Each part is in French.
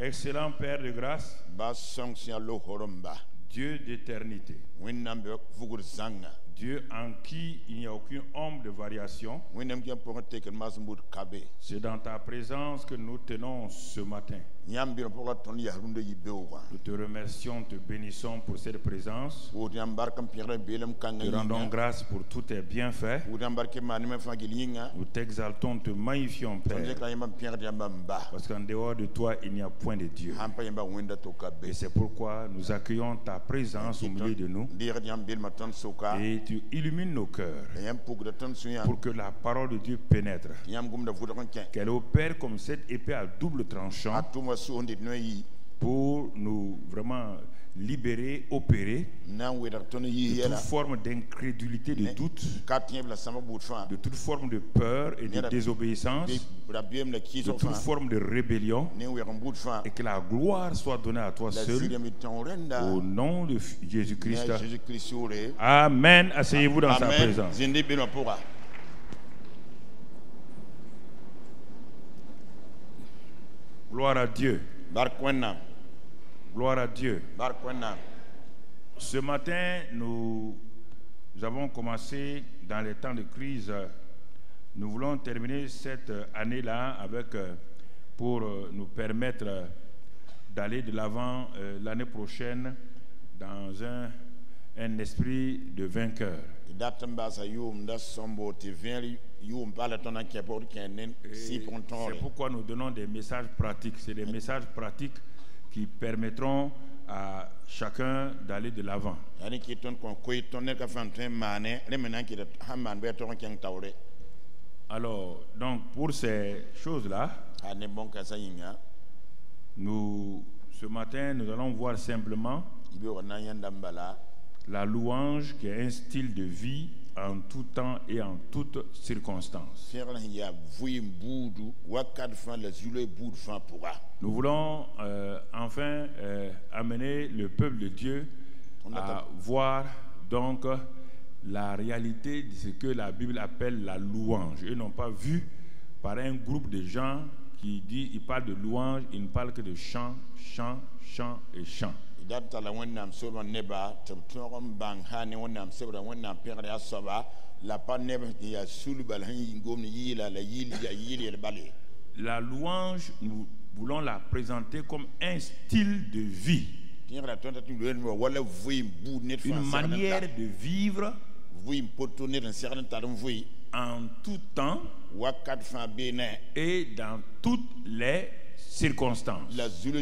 Excellent Père de grâce, Dieu d'éternité, Dieu en qui il n'y a aucune ombre de variation, c'est dans ta présence que nous tenons ce matin. Nous te remercions, te bénissons pour cette présence. Nous te rendons grâce pour tous tes bienfaits. Nous t'exaltons, te magnifions, Père. Parce qu'en dehors de toi, il n'y a point de Dieu. Et c'est pourquoi nous accueillons ta présence au milieu de nous. Et tu illumines nos cœurs pour que la parole de Dieu pénètre. Qu'elle opère comme cette épée à double tranchant pour nous vraiment libérer, opérer de toute forme d'incrédulité, de doute, de toute forme de peur et de désobéissance, de toute forme de rébellion, et que la gloire soit donnée à toi seul, au nom de Jésus-Christ. Amen. Asseyez-vous dans sa présence. Gloire à Dieu. Gloire à Dieu. Ce matin, nous avons commencé dans les temps de crise. Nous voulons terminer cette année-là avec, pour nous permettre d'aller de l'avant l'année prochaine dans un esprit de vainqueur. C'est pourquoi nous donnons des messages pratiques. C'est des messages pratiques qui permettront à chacun d'aller de l'avant. Alors, donc pour ces choses-là, ce matin, nous allons voir simplement la louange qui est un style de vie en tout temps et en toutes circonstances. Nous voulons enfin amener le peuple de Dieu à voir donc la réalité de ce que la Bible appelle la louange. Ils n'ont pas vu par un groupe de gens qui dit, ils parlent de louange, ils ne parlent que de chant, chant, chant et chant. La louange, nous voulons la présenter comme un style de vie, une manière de vivre en tout temps et dans toutes les circonstances.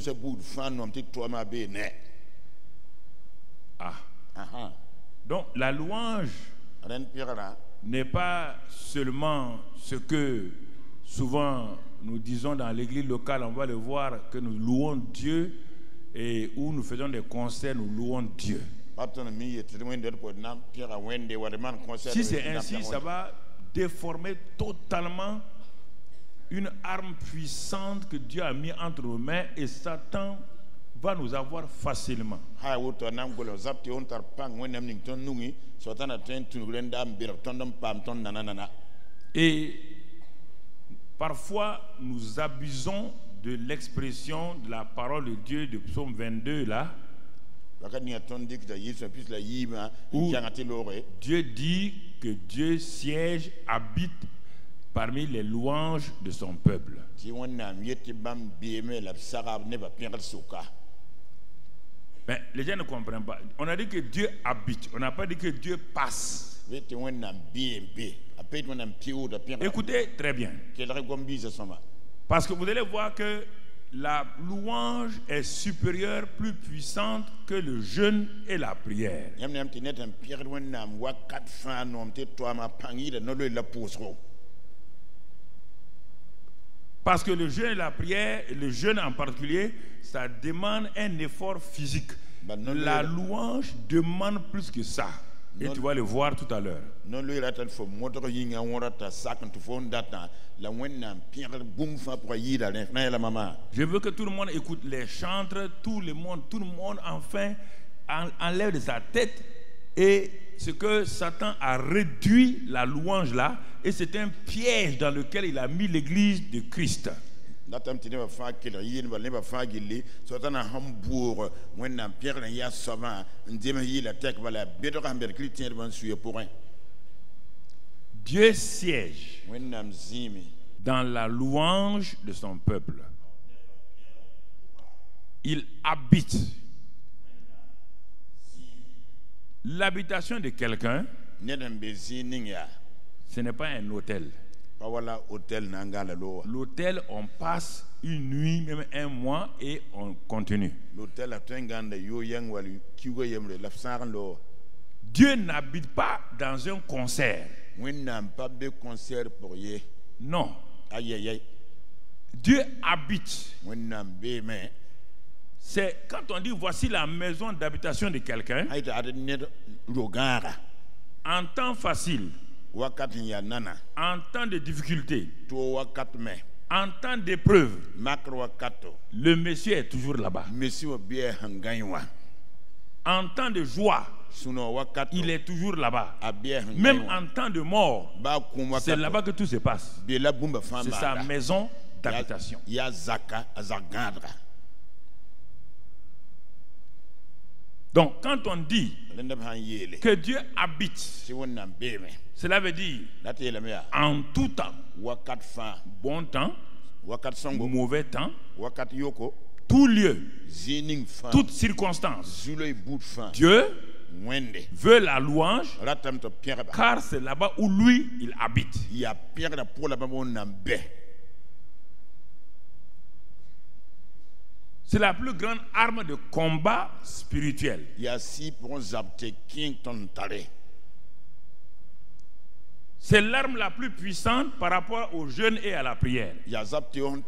Donc la louange n'est pas seulement ce que souvent nous disons dans l'église locale, on va le voir que nous louons Dieu, et où nous faisons des concerts, nous louons Dieu. Si c'est ainsi, ça va déformer totalement une arme puissante que Dieu a mis entre nos mains, et Satan va nous avoir facilement. Et parfois nous abusons de l'expression de la parole de Dieu de Psaume 22 là, où Dieu dit que Dieu siège, habite parmi les louanges de son peuple. Mais les gens ne comprennent pas. On a dit que Dieu habite, on n'a pas dit que Dieu passe. Écoutez très bien. Parce que vous allez voir que la louange est supérieure, plus puissante que le jeûne et la prière. Parce que le jeûne et la prière, et le jeûne en particulier, ça demande un effort physique. La louange demande plus que ça. Et tu vas le voir tout à l'heure. Je veux que tout le monde écoute les chantres, tout le monde enfin enlève de sa tête et ce que Satan a réduit la louange là, et c'est un piège dans lequel il a mis l'église de Christ. Dieu siège dans la louange de son peuple. Il habite. L'habitation de quelqu'un, ce n'est pas un hôtel. L'hôtel, on passe une nuit, même un mois, et on continue. Dieu n'habite pas dans un concert. Non. Dieu habite. C'est quand on dit voici la maison d'habitation de quelqu'un, en temps facile, en temps de difficulté, en temps d'épreuve, le monsieur est toujours là-bas. En temps de joie, il est toujours là-bas. Même en temps de mort, c'est là-bas que tout se passe. C'est sa maison d'habitation. Donc, quand on dit que Dieu habite, cela veut dire en tout temps, bon temps, mauvais temps, tout lieu, toute circonstance, Dieu veut la louange, car c'est là-bas où lui, il habite. C'est la plus grande arme de combat spirituel. C'est l'arme la plus puissante par rapport au jeûne et à la prière. Jeûner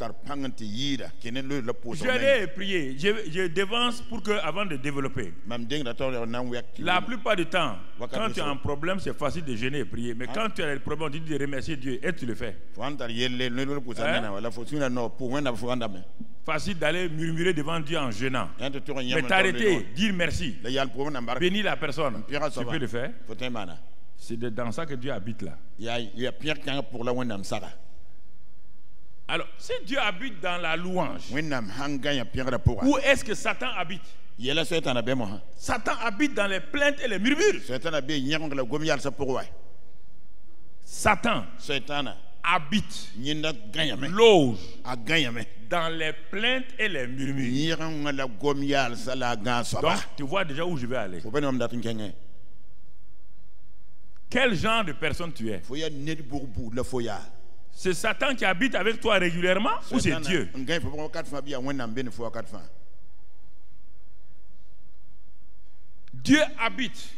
et prier, je dévance pour que, avant de développer. La plupart du temps, quand tu as un problème, c'est facile de jeûner et prier. Mais quand tu as des problèmes, tu dis de remercier Dieu et tu le fais. Facile d'aller murmurer devant Dieu en jeûnant. Mais t'arrêter, dire merci, bénir la personne, tu peux le faire. C'est dans ça que Dieu habite là. Alors, si Dieu habite dans la louange, où est-ce que Satan habite? Satan habite dans les plaintes et les murmures. Satan habite, loge dans les plaintes et les murmures. Donc, tu vois déjà où je vais aller. Quel genre de personne tu es? C'est Satan qui habite avec toi régulièrement ou c'est Dieu? Dieu habite.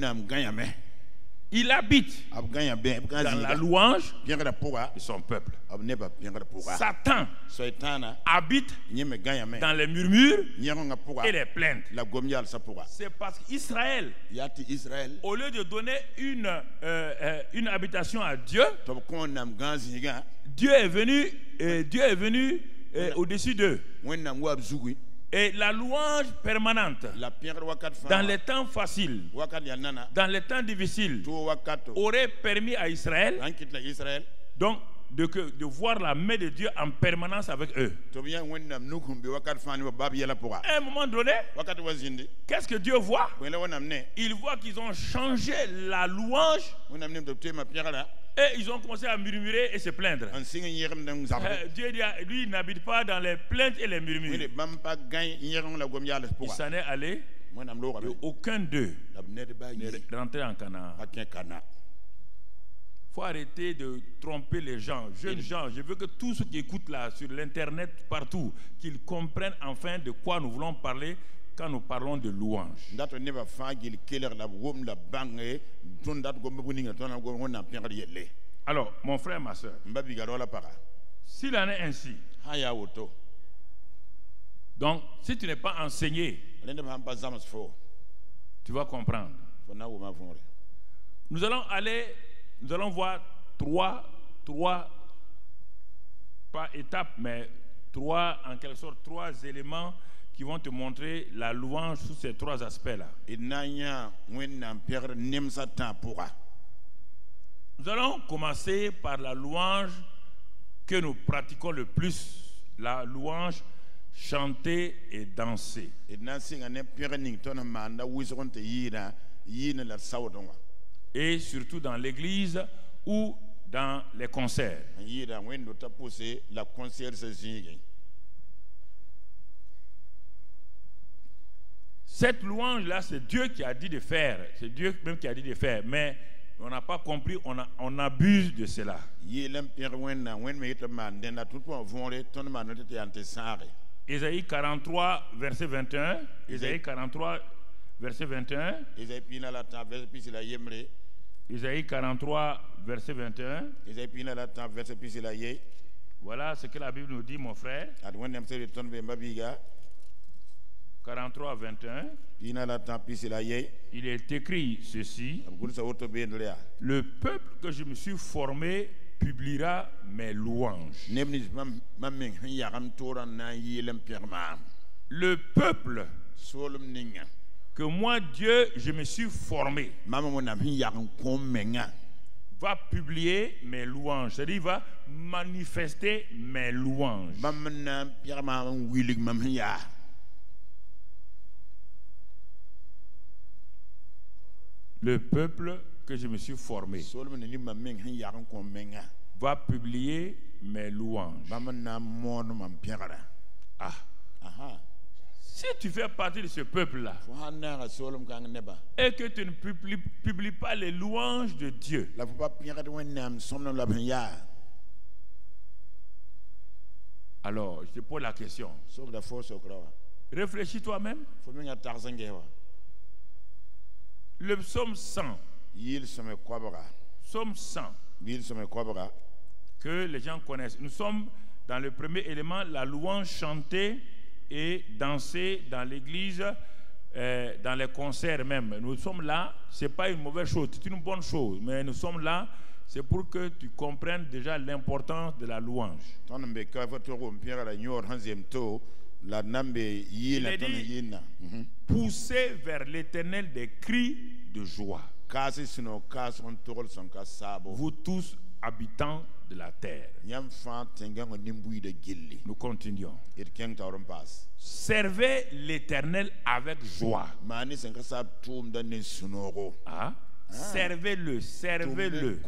Il habite dans la louange de son peuple. Satan habite dans les murmures et les plaintes. C'est parce qu'Israël, au lieu de donner une habitation à Dieu, Dieu est venu au-dessus d'eux. Et la louange permanente, dans les temps faciles, dans les temps difficiles, aurait permis à Israël donc de voir la main de Dieu en permanence avec eux. À un moment donné, qu'est-ce que Dieu voit? Il voit qu'ils ont changé la louange et ils ont commencé à murmurer et se plaindre. Dieu dit, lui, il n'habite pas dans les plaintes et les murmures. Il s'en est allé et aucun d'eux n'est rentré en Canaan. Il faut arrêter de tromper les gens. Jeunes gens, je veux que tous ceux qui écoutent là sur l'internet, partout, qu'ils comprennent enfin de quoi nous voulons parler quand nous parlons de louange. Alors, mon frère, ma soeur, s'il en est ainsi, donc si tu n'es pas enseigné, tu vas comprendre. Nous allons voir trois, pas étapes, mais en quelque sorte, trois éléments qui vont te montrer la louange sous ces trois aspects-là. Nous allons commencer par la louange que nous pratiquons le plus la louange chantée et dansée. Et surtout dans l'église ou dans les concerts. Cette louange-là, c'est Dieu qui a dit de faire. C'est Dieu même qui a dit de faire. Mais on n'a pas compris, on abuse de cela. Ésaïe 43, verset 21. Ésaïe 43, verset 21. Ésaïe 43, verset 21. Voilà ce que la Bible nous dit, mon frère. 43, 21. Il est écrit ceci: le peuple que je me suis formé publiera mes louanges. Le peuple que moi, Dieu, je me suis formé va publier mes louanges. C'est-à-dire, il va manifester mes louanges. Le peuple que je me suis formé va publier mes louanges. Ah. Si tu fais partie de ce peuple-là et que tu ne publies pas les louanges de Dieu, alors je te pose la question. Réfléchis toi-même. Le psaume 100, psaume 100, que les gens connaissent. Nous sommes dans le premier élément, la louange chantée et dansée dans l'église, dans les concerts même. Nous sommes là, ce n'est pas une mauvaise chose, c'est une bonne chose, mais nous sommes là, c'est pour que tu comprennes déjà l'importance de la louange. Il est dit, poussez vers l'Éternel des cris de joie, vous tous habitants de la terre. Nous continuons. Servez l'Éternel avec joie. Ah? Servez-le, servez-le.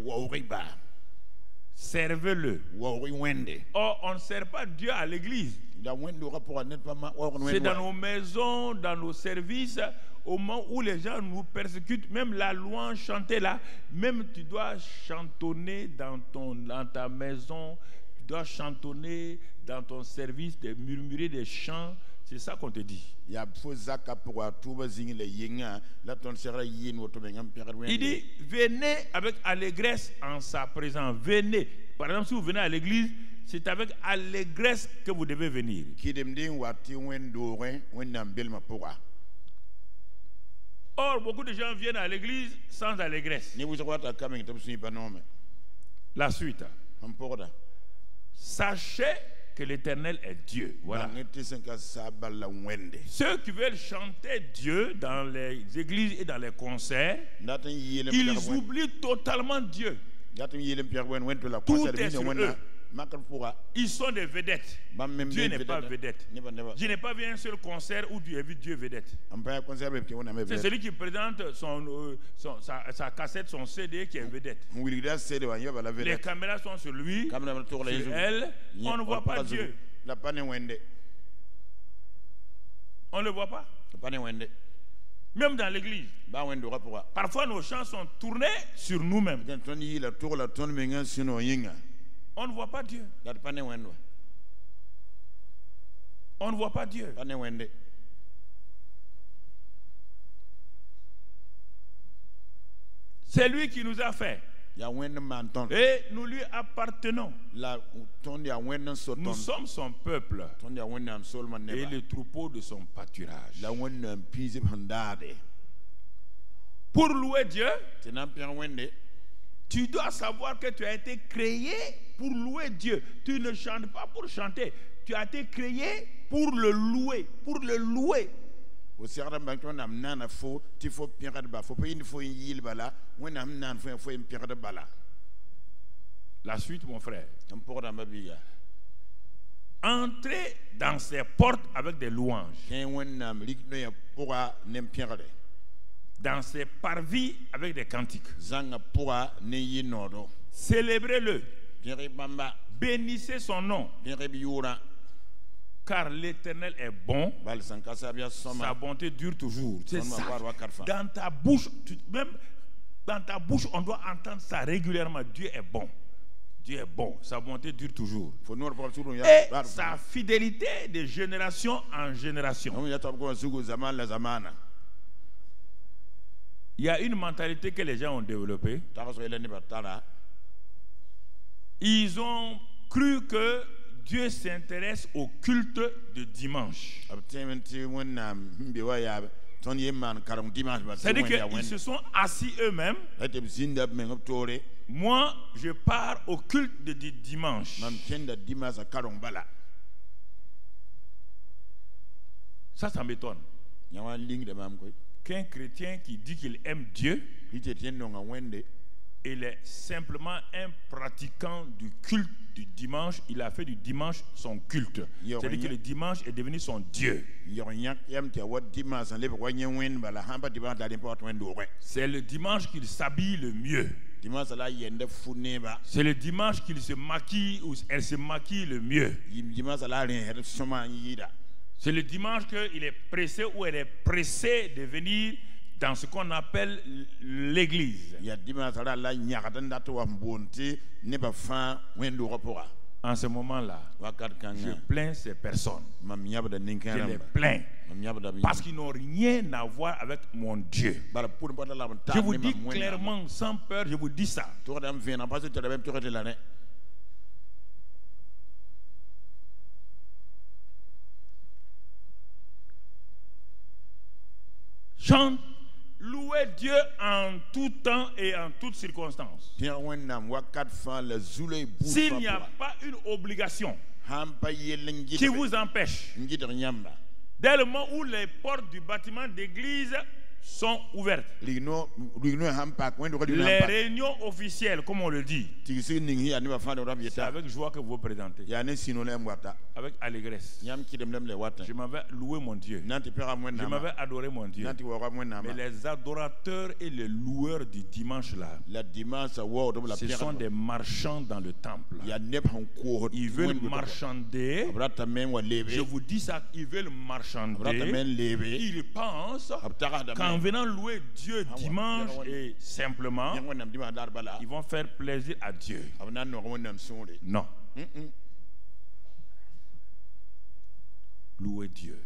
Servez-le. Oh, on ne sert pas Dieu à l'église. C'est dans nos maisons, dans nos services, au moment où les gens nous persécutent, même la louange chantée là, même tu dois chantonner dans ta maison, tu dois chantonner dans ton service, murmurer des chants. C'est ça qu'on te dit. Il dit, venez avec allégresse en sa présence. Venez. Par exemple, si vous venez à l'église, c'est avec allégresse que vous devez venir. Or, beaucoup de gens viennent à l'église sans allégresse. La suite. Sachez que l'Éternel est Dieu. Voilà. Ceux qui veulent chanter Dieu dans les églises et dans les concerts, ils oublient totalement Dieu. Tout est sur eux. Ils sont des vedettes. Dieu n'est pas vedette. Je n'ai pas vu un seul concert où tu as vu Dieu vedette. C'est celui qui présente sa cassette, son CD qui est vedette. Les caméras sont sur lui, sur elle. On ne voit pas Dieu. On ne le voit pas. Même dans l'église. Parfois nos chants sont tournés sur nous-mêmes. On ne voit pas Dieu. On ne voit pas Dieu. C'est lui qui nous a fait. Et nous lui appartenons. Nous sommes son peuple et le troupeau de son pâturage. Pour louer Dieu, tu dois savoir que tu as été créé pour louer Dieu. Tu ne chantes pas pour chanter. Tu as été créé pour le louer. Pour le louer. La suite, mon frère. Entrez dans ses portes avec des louanges. Dans ses parvis avec des cantiques. Célébrez-le. Bénissez son nom. Car l'Éternel est bon. Sa bonté dure toujours. C'est ça. Dans ta bouche, même dans ta bouche, on doit entendre ça régulièrement. Dieu est bon. Dieu est bon. Sa bonté dure toujours. Et sa fidélité de génération en génération. Il y a une mentalité que les gens ont développée. Ils ont cru que Dieu s'intéresse au culte de dimanche. C'est-à-dire qu'ils se sont assis eux-mêmes. Moi, je pars au culte de dimanche. Ça m'étonne. Qu'un chrétien qui dit qu'il aime Dieu, il est simplement un pratiquant du culte du dimanche. Il a fait du dimanche son culte. C'est-à-dire que le dimanche est devenu son Dieu. C'est le dimanche qu'il s'habille le mieux. C'est le dimanche qu'il se maquille ou elle se maquille le mieux. C'est le dimanche qu'il est pressé ou elle est pressée de venir dans ce qu'on appelle l'église. En ce moment-là, je plains ces personnes. Je les plains. Parce qu'ils n'ont rien à voir avec mon Dieu. Je vous dis clairement, sans peur, je vous dis ça. Chante, louez Dieu en tout temps et en toutes circonstances. S'il n'y a pas une obligation qui vous empêche, dès le moment où les portes du bâtiment d'église sont ouvertes, les réunions officielles, comme on le dit, c'est avec joie que vous vous présentez, avec allégresse. Je m'avais loué mon Dieu, je m'avais adoré mon Dieu. Mais les adorateurs et les loueurs du dimanche là, ce sont des marchands dans le temple. Ils veulent marchander. Je vous dis ça, ils veulent marchander. Ils pensent qu'en venant louer Dieu dimanche et simplement, ils vont faire plaisir à Dieu. Non. Louer Dieu.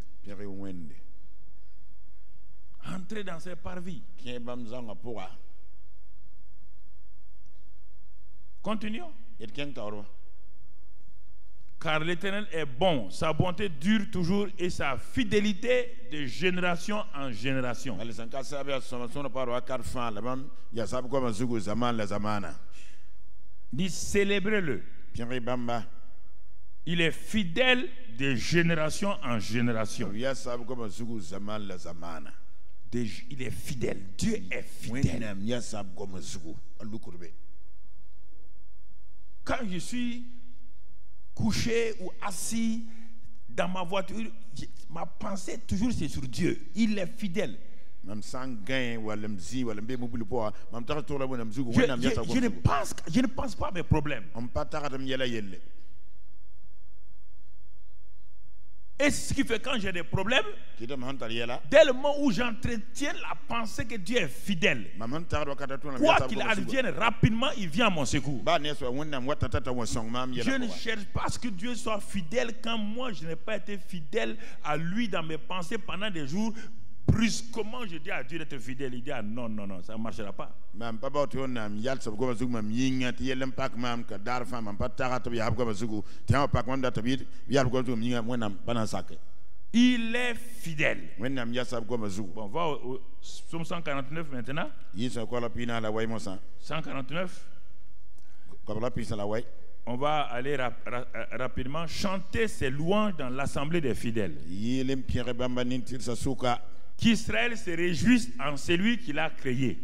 Entrez dans ses parvis. Continuons. Car l'Éternel est bon, sa bonté dure toujours et sa fidélité de génération en génération. Dit célébrez-le. Il est fidèle de génération en génération. Il est fidèle. Dieu est fidèle. Quand je suis couché ou assis dans ma voiture, ma pensée toujours c'est sur Dieu. Il est fidèle. Je ne pense pas à mes problèmes. Et ce qui fait quand j'ai des problèmes, dès le moment où j'entretiens la pensée que Dieu est fidèle, quoi qu'il advienne rapidement, il vient à mon secours. Je ne cherche pas à ce que Dieu soit fidèle quand moi je n'ai pas été fidèle à lui dans mes pensées pendant des jours. Brusquement je dis à Dieu d'être fidèle. Il dit non, ça ne marchera pas. Il est fidèle. Bon, on va au psaume 149 maintenant. 149. On va aller rapidement chanter ses louanges dans l'assemblée des fidèles. Qu'Israël se réjouisse en celui qui l'a créé.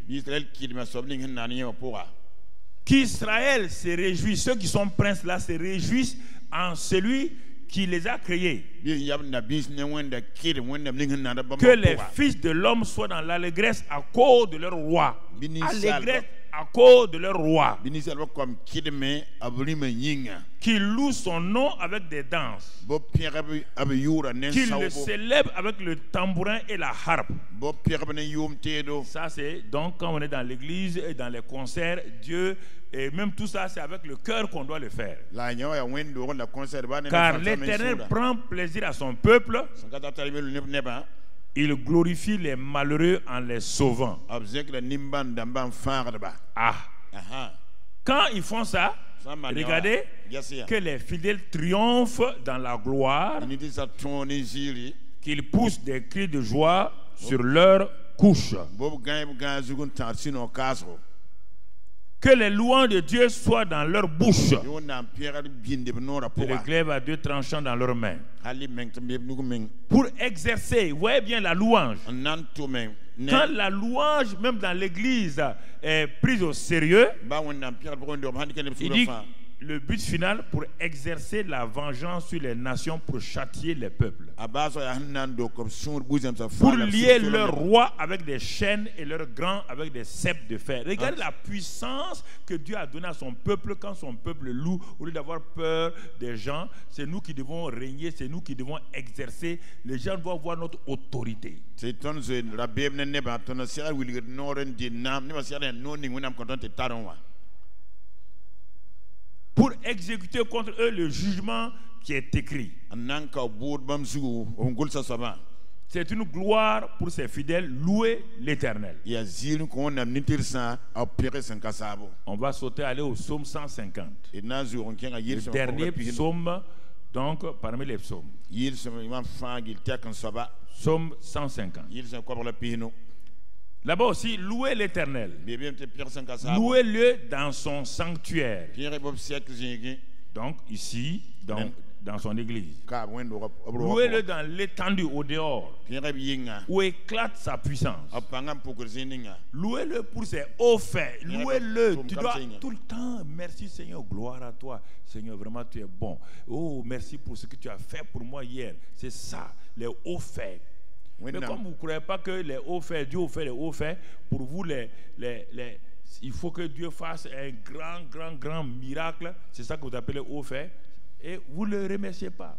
Qu'Israël se réjouisse, ceux qui sont princes là se réjouissent en celui qui les a créés. Que les fils de l'homme soient dans l'allégresse à cause de leur roi. Allégresse à cause de leur roi. Qui loue son nom avec des danses. Qui le célèbre avec le tambourin et la harpe. Ça c'est donc quand on est dans l'église et dans les concerts, Dieu, et même tout ça c'est avec le cœur qu'on doit le faire. Car l'Éternel prend plaisir à son peuple. Il glorifie les malheureux en les sauvant. Quand ils font ça, regardez que les fidèles triomphent dans la gloire, qu'ils poussent des cris de joie sur leur couche. Que les louanges de Dieu soient dans leur bouche et le glaive à deux tranchants dans leurs mains. Pour exercer, vous voyez bien la louange. Quand la louange, même dans l'église, est prise au sérieux, il dit le but final pour exercer la vengeance sur les nations pour châtier les peuples. Pour lier leur roi avec des chaînes et leurs grands avec des ceps de fer. Regardez la puissance que Dieu a donnée à son peuple quand son peuple loue. Au lieu d'avoir peur des gens, c'est nous qui devons régner, c'est nous qui devons exercer. Les gens doivent voir notre autorité. Pour exécuter contre eux le jugement qui est écrit. C'est une gloire pour ses fidèles. Louer l'Éternel. On va sauter, aller au psaume 150. Le dernier psaume, donc parmi les psaumes. Psaume 150. Là-bas aussi, louez l'Éternel. Louez-le dans son sanctuaire. Donc ici, dans son église. Louez-le dans l'étendue au dehors, où éclate sa puissance. Louez-le pour ses hauts faits. Louez-le. Tu dois tout le temps, merci Seigneur, gloire à toi. Seigneur, vraiment tu es bon. Oh, merci pour ce que tu as fait pour moi hier. C'est ça, les hauts faits. Mais comme vous ne croyez pas que les hauts faits, Dieu fait les hauts faits, pour vous, il faut que Dieu fasse un grand miracle. C'est ça que vous appelez hauts faits. Et vous ne le remerciez pas.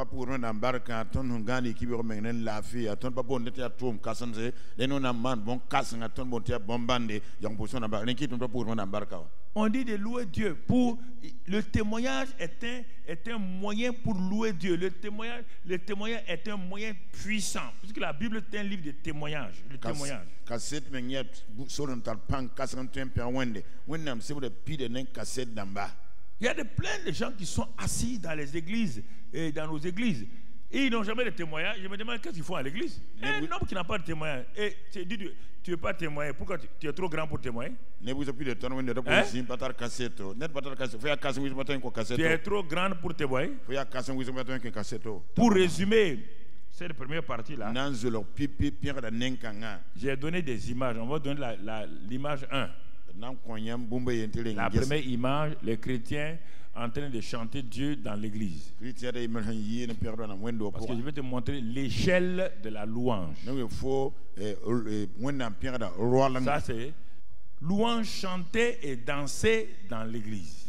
On dit de louer Dieu. Le témoignage est un moyen pour louer Dieu. Le témoignage est un moyen puissant. Puisque la Bible est un livre de témoignage. Le témoignage. Il y a plein de gens qui sont assis dans les églises et dans nos églises. Et ils n'ont jamais de témoignage. Je me demande qu'est-ce qu'ils font à l'église. Un homme qui n'a pas de témoignage. Et tu dis, tu ne veux pas témoigner. Pourquoi tu es trop grand pour témoigner? Tu es trop grand pour témoigner. Pour résumer cette première partie là, j'ai donné des images. On va donner l'image 1. La première image, les chrétiens en train de chanter Dieu dans l'église. Parce que je vais te montrer l'échelle de la louange. Ça c'est louange chantée et dansée dans l'église.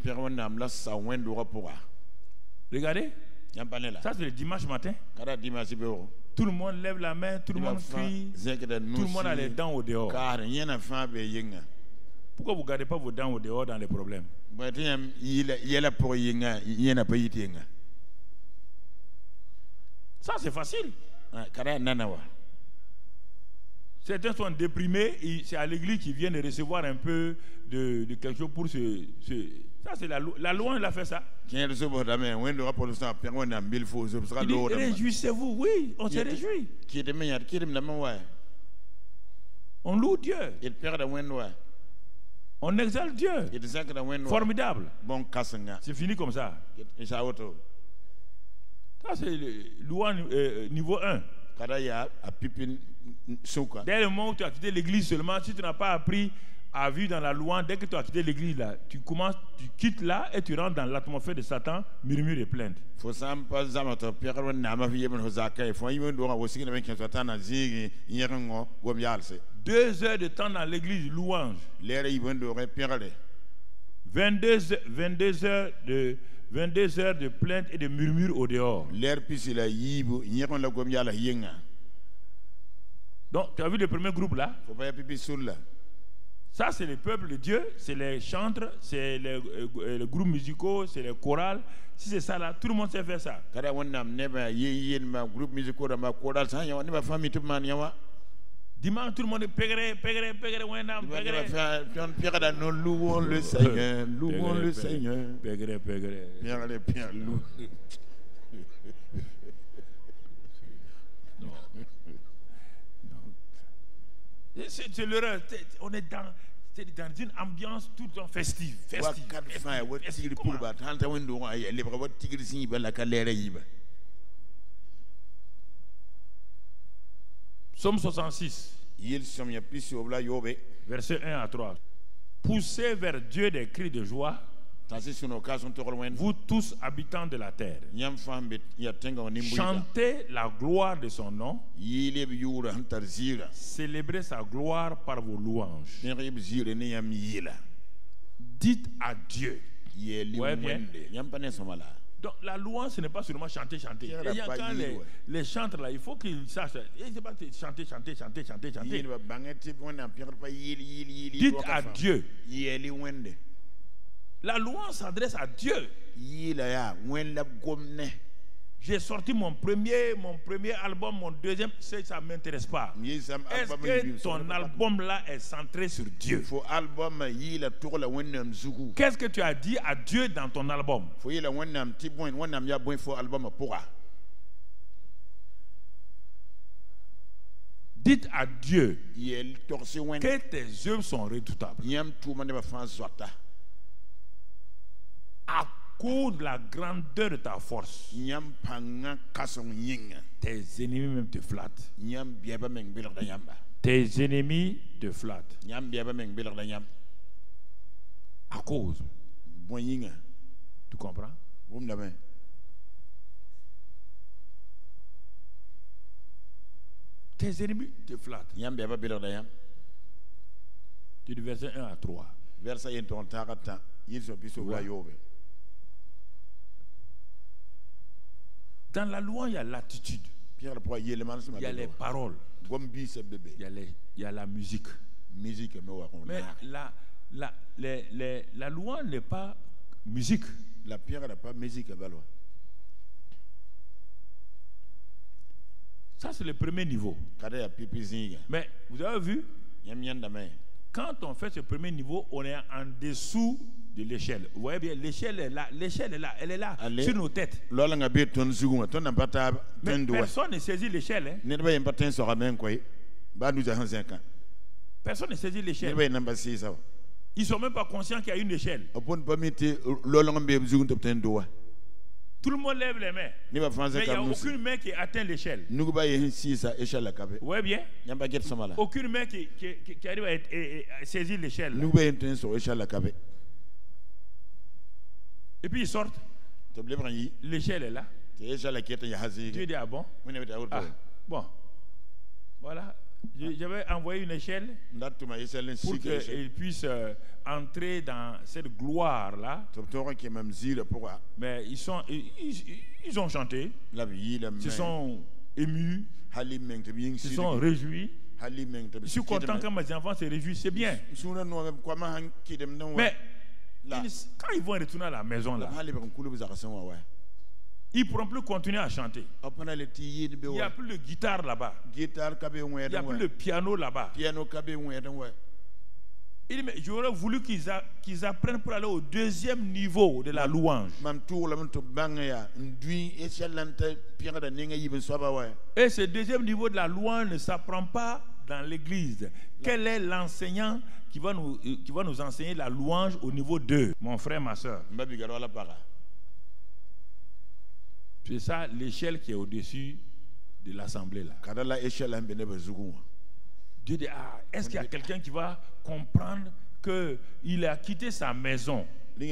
Regardez. Ça c'est le dimanche matin. Tout le monde lève la main, tout le monde crie, tout le monde a les dents au dehors. Pourquoi vous ne gardez pas vos dents au dehors dans les problèmes? Ça c'est facile. Certains sont déprimés, c'est à l'église qu'ils viennent recevoir un peu de quelque chose pour se... Ça c'est la loi, elle a fait ça. Il dit, réjouissez-vous, oui, on se réjouit. On loue Dieu. On exalte Dieu. Formidable. C'est fini comme ça. Ça c'est le louange niveau 1. Dès le moment où tu as quitté l'église seulement, si tu n'as pas appris a vu dans la louange, dès que tu as quitté l'église là, tu quittes là et tu rentres dans l'atmosphère de Satan, murmure et plainte. 2 heures de temps dans l'église, louange. 22 heures de plainte et de murmure au dehors. Donc, tu as vu le premier groupe là? Ça, c'est le peuple de Dieu, c'est les chantres, c'est les groupes musicaux, c'est les chorales. Si c'est ça là, tout le monde sait faire ça. Dimanche, tout le monde est pégre, louons le Seigneur, louons le Seigneur. Pégre. C'est l'heure. On est dans une ambiance tout le temps festive. Psaume 66. Verset 1 à 3. Poussez vers Dieu des cris de joie, vous tous habitants de la terre. Chantez la gloire de son nom. Célébrez sa gloire par vos louanges. Dites à Dieu. Ouais, bien. Donc la louange, ce n'est pas seulement chanter. Et quand les chantres là, il faut qu'ils sachent. C'est pas chanter. Dites à Dieu. La louange s'adresse à Dieu. J'ai sorti mon premier album, mon deuxième, ça ne m'intéresse pas. Est-ce que ton album là est centré sur Dieu? Qu'est-ce que tu as dit à Dieu dans ton album? Dites à Dieu que tes œuvres sont redoutables. À cause de la grandeur de ta force, tes ennemis même te flattent. Tes ennemis te flattent. À cause. Tu comprends? Tes ennemis te flattent. Du verset 1 à 3. Dans la loi, il y a l'attitude. Il y a les paroles. Il y a la musique. Mais la loi n'est pas musique. La pierre n'est pas musique. Ça, c'est le premier niveau. Mais vous avez vu, quand on fait ce premier niveau, on est en dessous de l'échelle. Vous voyez bien, l'échelle est là, elle est là, sur nos têtes. Mais personne ne saisit l'échelle. Hein? Personne ne saisit l'échelle. Ils ne sont même pas conscients qu'il y a une échelle. Tout le monde lève les mains. Mais il n'y a aucune main qui atteint l'échelle. Vous voyez bien? Aucune main qui arrive à saisir l'échelle. Et puis ils sortent. L'échelle est là. Dieu dit ah bon? Ah, bon. Voilà. J'avais envoyé une échelle pour qu'ils puissent entrer dans cette gloire-là. Mais ils ont chanté. Ils se sont émus. Ils se sont réjouis. Je suis content quand mes enfants se réjouissent, c'est bien. Mais quand ils vont retourner à la maison, là, ils ne pourront plus continuer à chanter. Il n'y a plus de guitare là-bas. Il n'y a plus de piano là-bas. Il dit, mais j'aurais voulu qu'ils apprennent pour aller au deuxième niveau de la louange. Et ce deuxième niveau de la louange ne s'apprend pas dans l'église. Quel est l'enseignant qui va nous enseigner la louange au niveau 2? Mon frère, ma soeur. C'est ça l'échelle qui est au-dessus de l'assemblée là. Dieu dit, est-ce qu'il y a quelqu'un qui va comprendre qu'il a quitté sa maison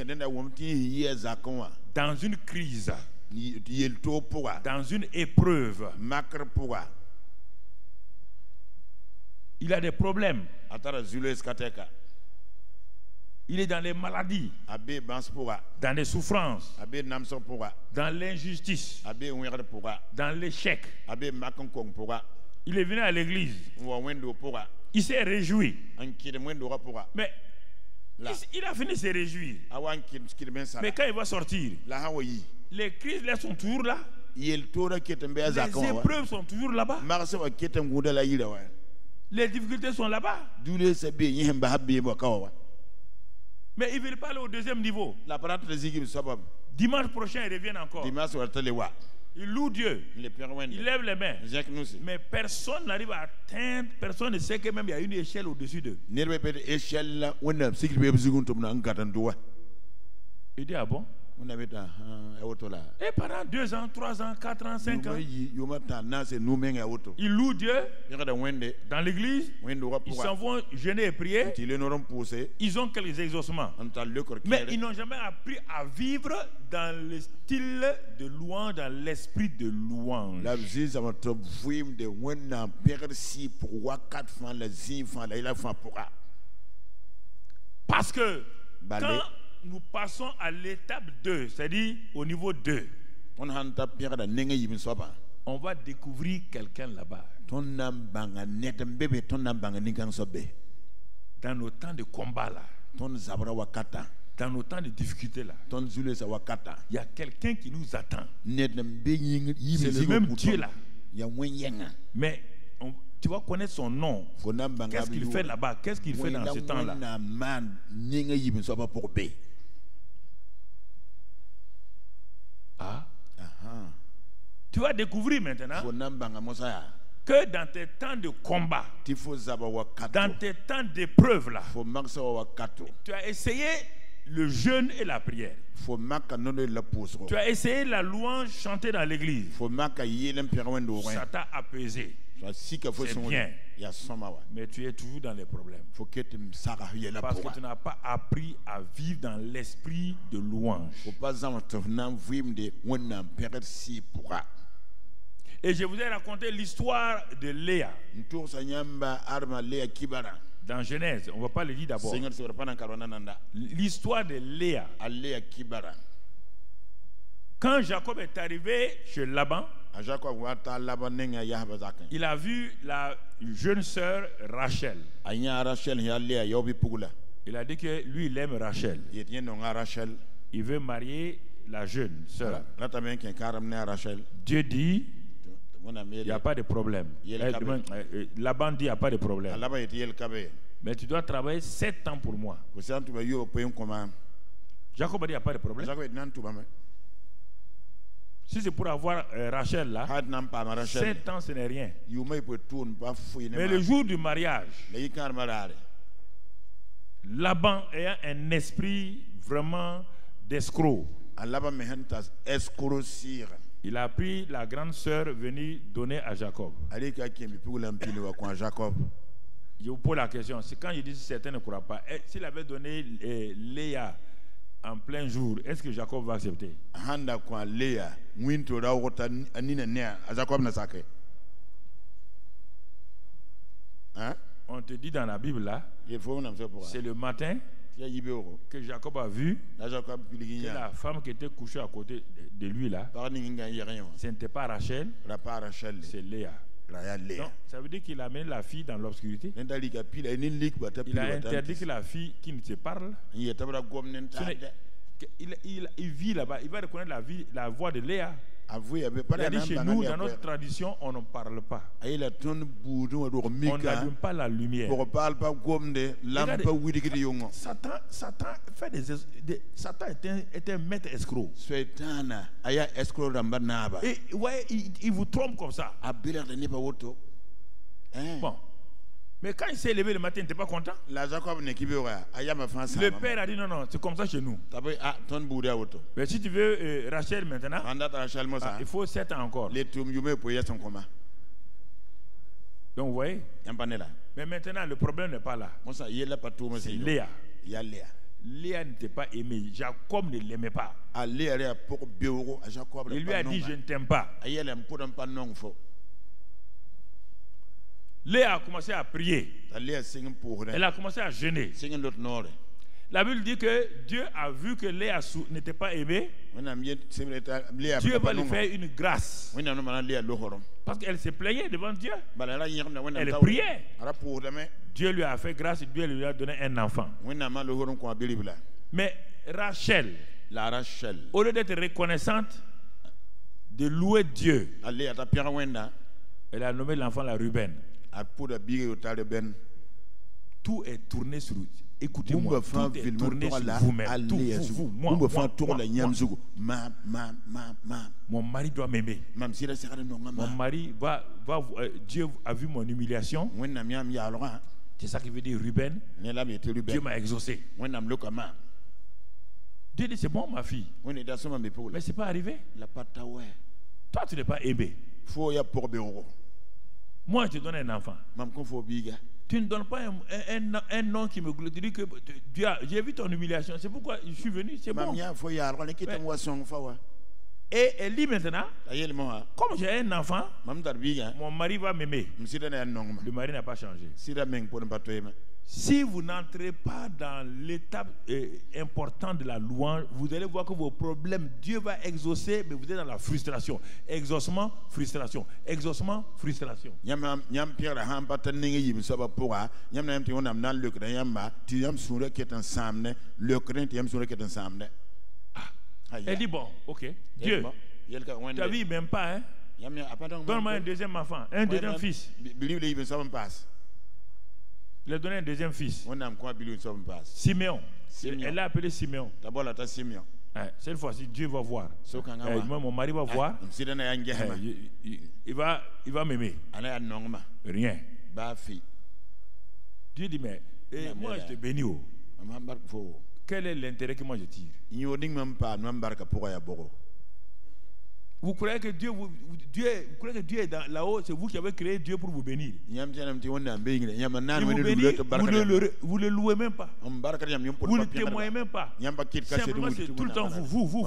dans une crise, dans une épreuve. Il a des problèmes. Il est dans les maladies, dans les souffrances, dans l'injustice, dans l'échec. Il est venu à l'église. Il s'est réjoui. Mais il a fini de se réjouir. Mais quand il va sortir, les crises là sont toujours là. Les épreuves sont toujours là-bas. Les difficultés sont là-bas. Mais il ne veut pas aller au deuxième niveau. Dimanche prochain, il revient encore. Il loue Dieu. Il lève les mains. Mais personne n'arrive à atteindre. Personne ne sait que même il y a une échelle au-dessus d'eux. Il dit, ah bon? Et pendant 2 ans, 3 ans, 4 ans, 5 ans, ils louent Dieu dans l'église. Ils s'en vont jeûner et prier. Ils ont quelques exaucements. Mais ils n'ont jamais appris à vivre dans le style de louange, dans l'esprit de louange. Parce que quand nous passons à l'étape 2, c'est-à-dire au niveau 2, on va découvrir quelqu'un là-bas. Dans nos temps de combat là, dans nos temps de difficulté là, il y a quelqu'un qui nous attend. C'est le même Dieu là. Mais tu vas connaître son nom. Qu'est-ce qu'il fait là-bas? Qu'est-ce qu'il fait dans ce temps-là? Tu vas découvrir maintenant que dans tes temps de combat, dans tes temps d'épreuve là, tu as essayé le jeûne et la prière. Tu as essayé la louange chantée dans l'église. Ça t'a apaisé. C'est bien. Mais tu es toujours dans les problèmes. Parce que tu n'as pas appris à vivre dans l'esprit de louange. Et je vous ai raconté l'histoire de Léa. Dans Genèse, on ne va pas le dire d'abord. L'histoire de Léa. Quand Jacob est arrivé chez Laban, il a vu la jeune sœur Rachel. Il a dit que lui, il aime Rachel. Il veut marier la jeune sœur. Dieu dit, il n'y a pas de problème. Laban dit, il n'y a pas de problème. Mais tu dois travailler 7 ans pour moi. Jacob a dit, il n'y a pas de problème. Si c'est pour avoir Rachel là, 7 ans ce n'est rien. Mais le jour du mariage, Laban ayant un esprit vraiment d'escroc, il a pris la grande sœur venue donner à Jacob. Je vous pose la question, c'est quand je dis certains ne croient pas, s'il avait donné Léa en plein jour, est-ce que Jacob va accepter? On te dit dans la Bible là, c'est le matin que Jacob a vu que la femme qui était couchée à côté de lui là, ce n'était pas Rachel, c'est Léa. Donc, ça veut dire qu'il a amené la fille dans l'obscurité. Il a interdit que la fille qui ne te parle, il vit là-bas, il va reconnaître la voix de Léa. Il a dit chez nous, dans notre tradition, on ne parle pas. On n'allume pas la lumière. Satan est un maître escroc. Et ouais, il vous trompe comme ça. Bon. Mais quand il s'est levé le matin, il n'était pas content. Le père a dit non, c'est comme ça chez nous. Mais si tu veux Rachel maintenant, il faut 7 ans encore. Donc vous voyez. Mais maintenant le problème n'est pas là. C'est Léa. Léa n'était pas aimée. Jacob ne l'aimait pas. Il lui a dit je ne t'aime pas. Léa a commencé à prier. Elle a commencé à jeûner. La Bible dit que Dieu a vu que Léa n'était pas aimée. Dieu va lui faire une grâce. Parce qu'elle se plaignait devant Dieu. Elle priait. Dieu lui a fait grâce et Dieu lui a donné un enfant. Mais Rachel, au lieu d'être reconnaissante, de louer Dieu, elle a nommé l'enfant la Ruben. Tout est tourné sur vous. Écoutez-moi, tout est tourné sur vous-même. Tout, vous, moi. Mon mari doit m'aimer. Mon mari Dieu a vu mon humiliation. C'est ça qui veut dire Ruben. Dieu m'a exaucé. Dieu dit c'est bon ma fille. Mais ce n'est pas arrivé. Toi tu n'es pas aimé. Moi je te donne un enfant. Tu ne donnes pas un nom qui me glorifie que j'ai vu ton humiliation. C'est pourquoi je suis venu. C'est bon. Et elle dit maintenant, comme j'ai un enfant, mon mari va m'aimer. Le mari n'a pas changé. Si vous n'entrez pas dans l'étape importante de la louange, vous allez voir que vos problèmes, Dieu va exaucer, mais vous êtes dans la frustration. Exaucement, frustration. Exaucement, frustration. Elle dit bon, ok, Dieu, ta vie même pas, hein? Donne-moi un deuxième enfant, un deuxième fils. Il a donné un deuxième fils. Siméon. Elle l'a appelé Siméon. Cette fois-ci, Dieu va voir. Moi, mon mari va voir. Il va m'aimer. Rien. Dieu dit, mais moi, je te bénis. Quel est l'intérêt que moi je tire? Vous croyez que Dieu est là-haut, c'est vous qui avez créé Dieu pour vous bénir. Il vous bénit, vous ne le louez même pas. Vous ne témoignez même pas. Simplement, c'est tout le temps vous.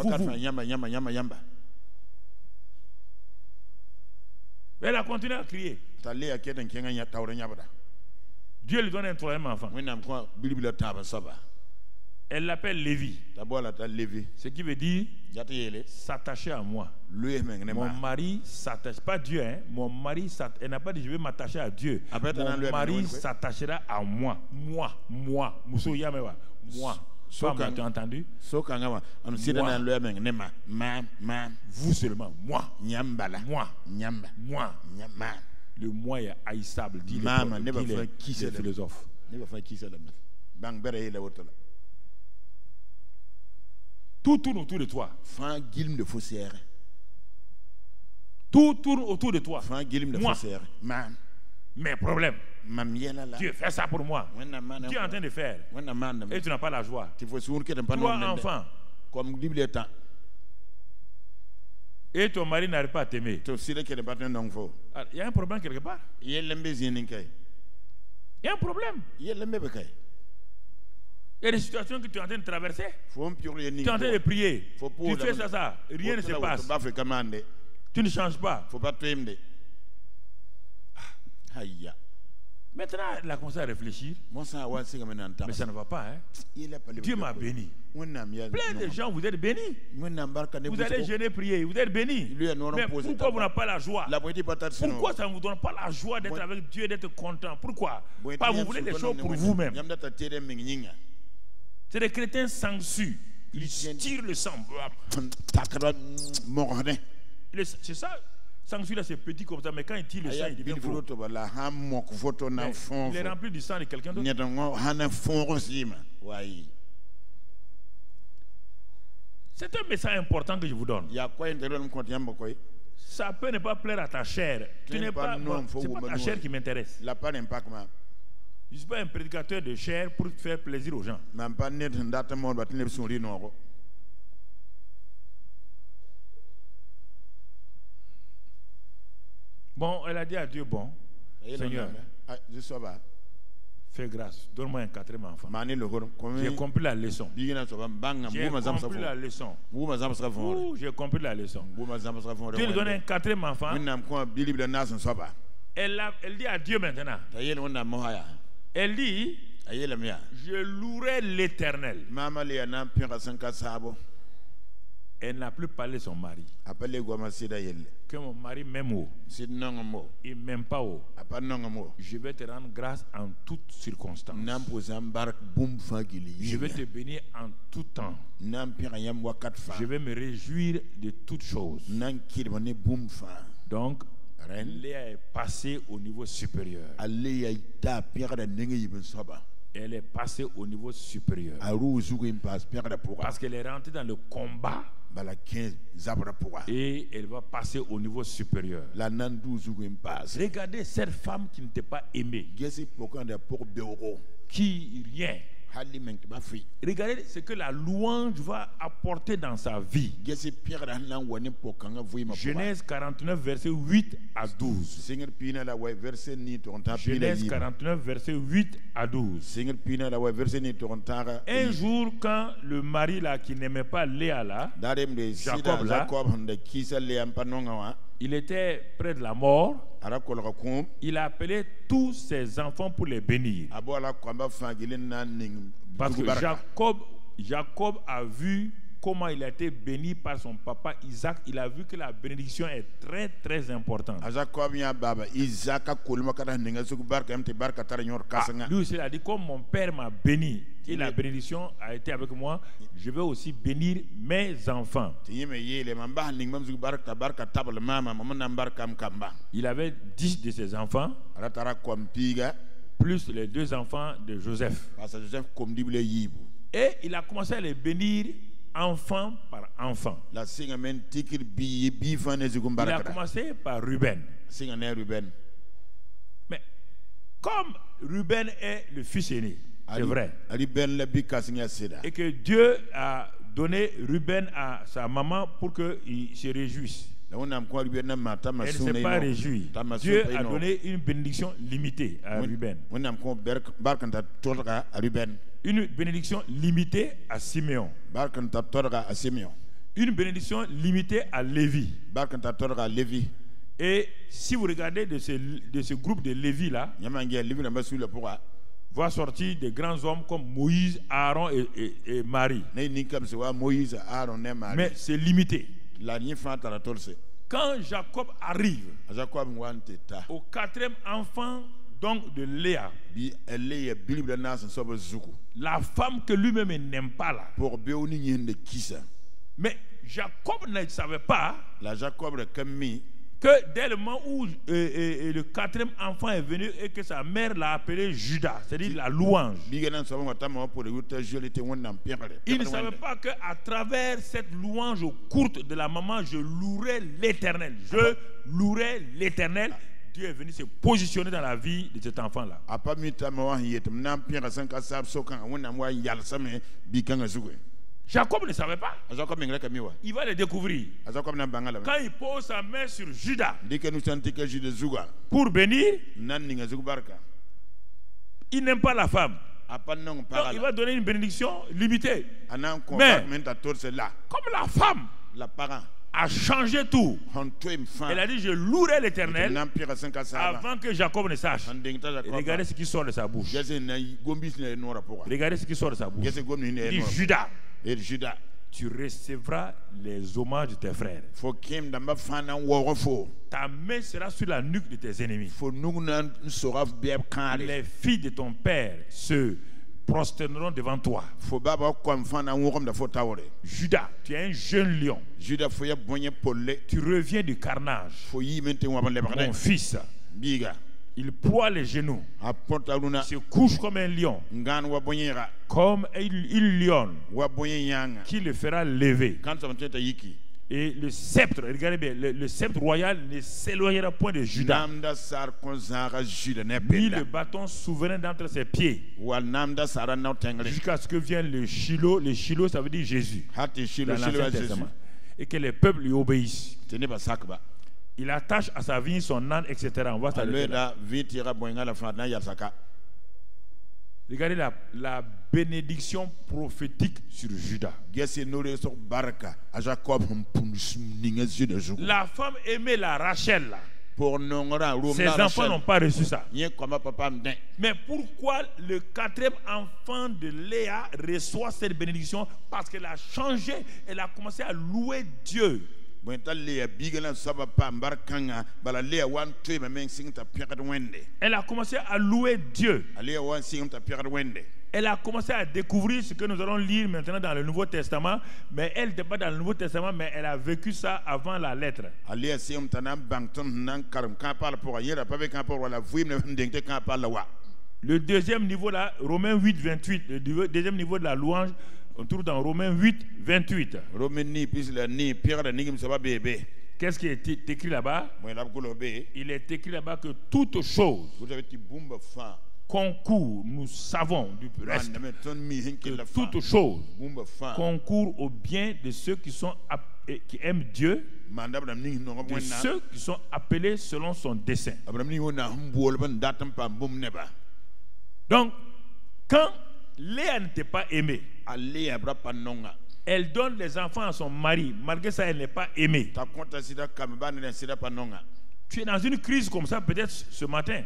Elle a continué à crier. Dieu lui donne un troisième enfant. Elle l'appelle Lévi. Ce qui veut dire s'attacher à moi. Mon mari s'attache, pas Dieu, hein? Mon mari s'attache. Elle n'a pas dit je vais m'attacher à Dieu. Mon mari s'attachera à moi. Moi. Femme, tu as entendu? Vous seulement. Moi. Le moi est haïssable, dit les philosophes. Tout tourne autour de toi. Tout tourne autour de toi. Moi. Mes problèmes. Dieu fait ça pour moi. Dieu est en train de faire. Et tu n'as pas la joie. 3 enfants. Et ton mari n'arrive pas à t'aimer. Il y a un problème quelque part. Il y a un problème. Il y a des situations que tu es en train de traverser. Tu es en train de prier. Tu fais ça. Rien ne se passe. Tu ne changes pas. Maintenant, elle a commencé à réfléchir. Mais ça ne va pas. Hein? Dieu m'a béni. Plein de gens, vous êtes bénis. Vous allez jeûner, prier. Vous êtes bénis. Mais pourquoi vous n'avez pas la joie? Pourquoi ça ne vous donne pas la joie d'être avec Dieu, d'être content? Pourquoi? Pas vous voulez des choses pour vous-même. C'est des chrétiens sangsues. Ils tirent le sang. C'est ça. Sangusu là c'est petit comme ça, mais quand il tire le sang, il devient gros. Il est rempli du sang de quelqu'un d'autre. C'est un message important que je vous donne. Ça peut ne pas plaire à ta chair. C'est pas ta chair qui m'intéresse. Je ne suis pas un prédicateur de chair pour faire plaisir aux gens. Bon, elle a dit à Dieu, bon, Seigneur, fais grâce, donne-moi un 4e enfant. J'ai compris la leçon. J'ai compris la leçon. J'ai compris la leçon. Dieu lui donne un 4e enfant. Elle dit à Dieu maintenant. Elle dit, je louerai l'Éternel. Elle n'a plus parlé de son mari. Que mon mari m'aime ou il ne m'aime pas ou je vais te rendre grâce en toutes circonstances. Je vais te bénir en tout temps. Je vais me réjouir de toutes choses. Donc, Léa est passée au niveau supérieur. Elle est passée au niveau supérieur. Parce qu'elle est rentrée dans le combat. Et elle va passer au niveau supérieur. Regardez cette femme qui ne t'a pas aimé. Qui rien. Regardez ce que la louange va apporter dans sa vie. Genèse 49, verset 8 à 12. Genèse 49, verset 8 à 12. Un jour, quand le mari là, qui n'aimait pas Léa là, Jacob là, il était près de la mort. Il a appelé tous ses enfants pour les bénir. Parce que Jacob a vu comment il a été béni par son papa Isaac. Il a vu que la bénédiction est très très importante. Lui aussi, il a dit, comme mon père m'a béni et la bénédiction a été avec moi, je vais aussi bénir mes enfants. Il avait 10 de ses enfants, plus les 2 enfants de Joseph. Et il a commencé à les bénir enfant par enfant. Il a commencé par Ruben. Mais comme Ruben est le fils aîné, c'est vrai, et que Dieu a donné Ruben à sa maman pour qu'il se réjouisse, elle ne s'est pas réjouie. Dieu a donné une bénédiction limitée à Ruben. Une bénédiction limitée à Siméon. Une bénédiction limitée à Lévi. Et si vous regardez de ce groupe de Lévi là, va sortir des grands hommes comme Moïse, Aaron et Marie. Mais c'est limité. Quand Jacob arrive au 4e enfant donc de Léa, la femme que lui-même n'aime pas là. Mais Jacob ne savait pas que dès le moment où le 4e enfant est venu et que sa mère l'a appelé Judas, c'est-à-dire la louange, il ne savait pas qu'à travers cette louange courte de la maman, je louerai l'Éternel. Je louerai l'Éternel. Dieu est venu se positionner dans la vie de cet enfant-là. Jacob ne savait pas. Il va le découvrir. Quand il pose sa main sur Judas pour bénir, il n'aime pas la femme. Donc il va donner une bénédiction limitée. Mais comme la femme a changé tout, elle a dit, je louerai l'Éternel avant que Jacob ne sache. Et regardez ce qui sort de sa bouche. Regardez ce qui sort de sa bouche. Il dit, Judas, tu recevras les hommages de tes frères. Ta main sera sur la nuque de tes ennemis. Les filles de ton père se prosterneront devant toi. Judas, tu es un jeune lion. Tu reviens du carnage. Mon fils, il ploie les genoux. Il se couche comme un lion. Comme une lionne qui le fera lever. Et le sceptre, regardez bien, le sceptre royal ne s'éloignera point de Judas. Ni le bâton souverain d'entre ses pieds. Jusqu'à ce que vienne le Shiloh. Le Shiloh, ça veut dire Jésus. Dans l'Ancien Testament. Et que les peuples lui obéissent. Il attache à sa vigne son âne, etc. On va s'arrêter là. Regardez la bénédiction prophétique sur Judas. La femme aimait la Rachel là. Ses enfants n'ont pas reçu ça. Mais pourquoi le quatrième enfant de Léa reçoit cette bénédiction? Parce qu'elle a changé, elle a commencé à louer Dieu. Elle a commencé à louer Dieu. Elle a commencé à découvrir ce que nous allons lire maintenant dans le Nouveau Testament, mais elle n'était pas dans le Nouveau Testament, mais elle a vécu ça avant la lettre. Le deuxième niveau là, Romains 8, 28, le deuxième niveau de la louange, on trouve dans Romains 8, 28. Qu'est-ce qui est écrit là-bas? Il est écrit là-bas que toute chose concourt, nous savons du reste, que toute chose concourt au bien de ceux qui aiment Dieu, de ceux qui sont appelés selon son dessein. Donc, quand Léa n'était pas aimée, elle donne les enfants à son mari, malgré ça elle n'est pas aimée. Tu es dans une crise comme ça peut-être ce matin.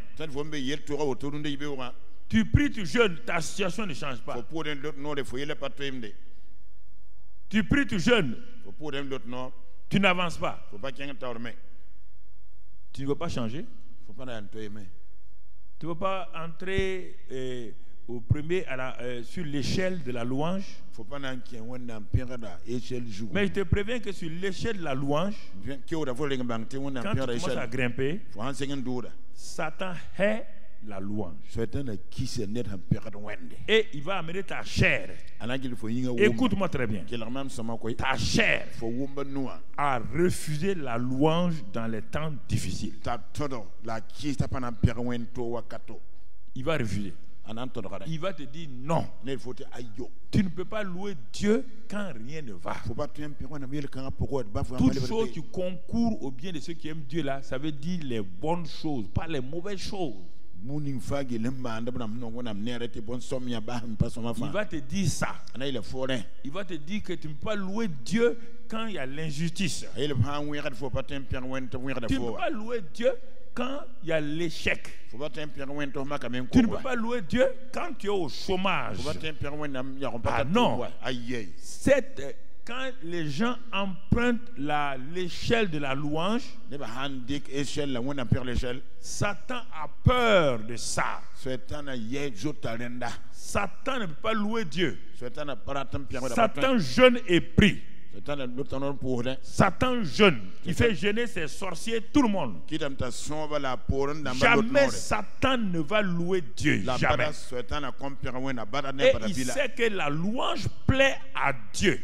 Tu pries, tu jeûnes, ta situation ne change pas. Tu pries, tu jeûnes, tu n'avances pas. Tu ne veux pas changer. Tu ne veux pas entrer au premier sur l'échelle de la louange. Mais je te préviens que sur l'échelle de la louange, quand tu commences à grimper, Satan hait la louange. Et il va amener ta chair. Écoute-moi très bien. Ta chair a refusé la louange dans les temps difficiles. Il va refuser. Il va te dire non. Tu ne peux pas louer Dieu quand rien ne va. Toute chose qui concourt au bien de ceux qui aiment Dieu là, ça veut dire les bonnes choses, pas les mauvaises choses. Il va te dire ça. Il va te dire que tu ne peux pas louer Dieu quand il y a l'injustice. Tu ne peux pas louer Dieu quand il y a l'échec. Tu ne peux pas louer Dieu quand tu es au chômage. Ah non. Quand les gens empruntent l'échelle de la louange, Satan a peur de ça. Satan ne peut pas louer Dieu. Satan jeûne et prie. Satan jeûne. Il fait jeûner ses sorciers, tout le monde. Jamais Satan ne va louer Dieu. Jamais. Et il sait que la louange plaît à Dieu.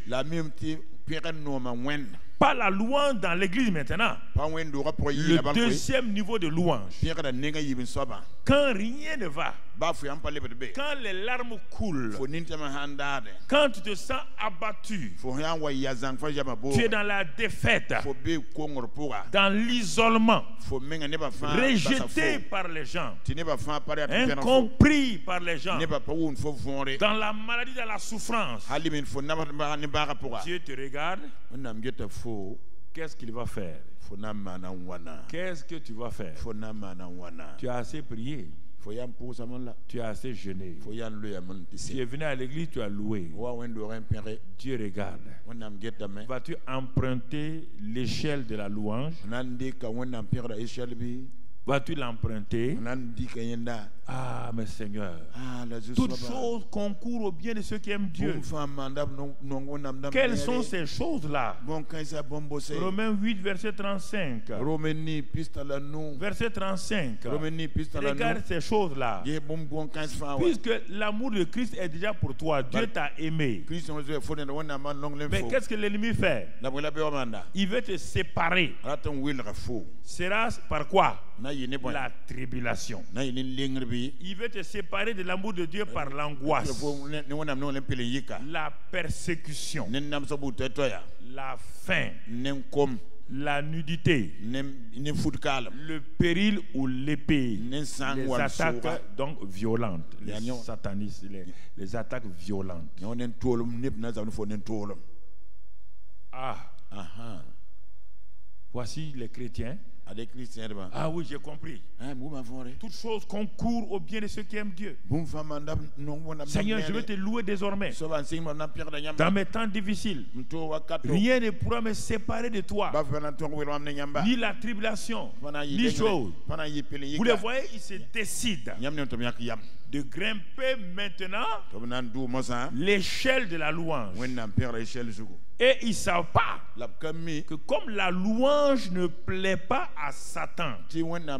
Pas la louange dans l'église maintenant. Le deuxième niveau de louange. Quand rien ne va, quand les larmes coulent, quand tu te sens abattu, tu es dans la défaite, dans l'isolement, rejeté par les gens, incompris par les gens, dans la maladie, dans la souffrance, Dieu te regarde. Qu'est-ce qu'il va faire? Qu'est-ce que tu vas faire? Tu as assez prié. Tu as assez jeûné. Tu es venu à l'église, tu as loué. Dieu regarde. Vas-tu emprunter l'échelle de la louange? Vas-tu l'emprunter? Ah, mais Seigneur, toutes choses concourent au bien de ceux qui aiment Dieu. Quelles sont ces choses-là? Romains 8, verset 35. Verset 35. Regarde ces choses-là. Puisque l'amour de Christ est déjà pour toi, Dieu t'a aimé. Mais qu'est-ce que l'ennemi fait? Il veut te séparer. Sera par quoi? La tribulation. Il veut te séparer de l'amour de Dieu par l'angoisse, la persécution, la faim, la nudité, le péril ou l'épée, les attaques donc violentes, les satanistes, les attaques violentes. Voici les chrétiens. Ah oui, j'ai compris. Toutes choses concourent au bien de ceux qui aiment Dieu. Seigneur, je veux te louer désormais. Dans mes temps difficiles, rien ne pourra me séparer de toi. Ni la tribulation, ni chose. Vous les voyez, ils se décident de grimper maintenant l'échelle de la louange. Et ils ne savent pas que comme la louange ne plaît pas à Satan, il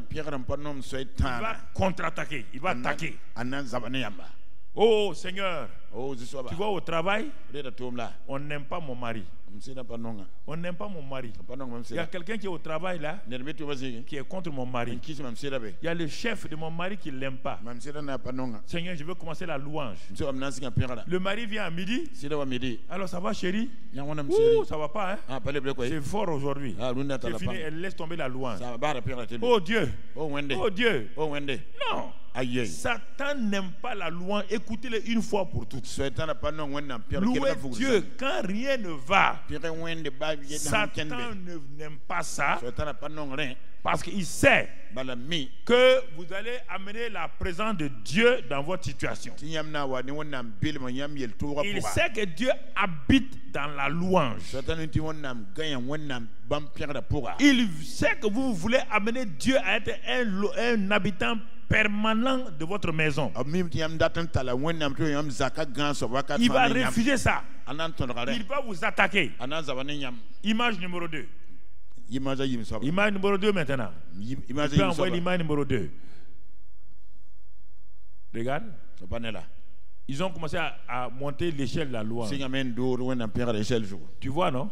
va contre-attaquer, il va attaquer. Oh Seigneur, tu vois au travail, on n'aime pas mon mari. On n'aime pas mon mari. Il y a quelqu'un qui est au travail là, qui est contre mon mari. Il y a le chef de mon mari qui ne l'aime pas. Seigneur, je veux commencer la louange. Le mari vient à midi. Alors ça va chérie? Ouh, ça va pas hein? C'est fort aujourd'hui. C'est fini, elle laisse tomber la louange. Oh Dieu. Oh Dieu. Non. Satan n'aime pas la louange. Écoutez-le une fois pour toutes. Louez Dieu quand rien ne va. Satan n'aime pas ça. Parce qu'il sait que vous allez amener la présence de Dieu dans votre situation. Il sait que Dieu habite dans la louange. Il sait que vous voulez amener Dieu à être un habitant permanent de votre maison. Il va refuser ça. Il va vous attaquer. Image numéro 2. Image numéro 2 maintenant. Je peux envoyer l'image numéro 2. Regarde. Ils ont commencé à monter l'échelle de la louange. Tu vois, non?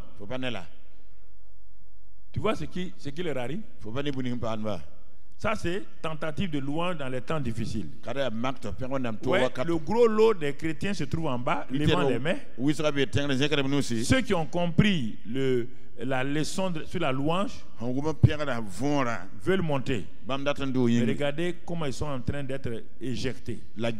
Tu vois ce qui leur arrive? Ça, c'est tentative de louange dans les temps difficiles. Ouais, le gros lot des chrétiens se trouve en bas, levant les mains. Ceux qui ont compris la leçon sur la louange veulent monter. Mais regardez comment ils sont en train d'être éjectés.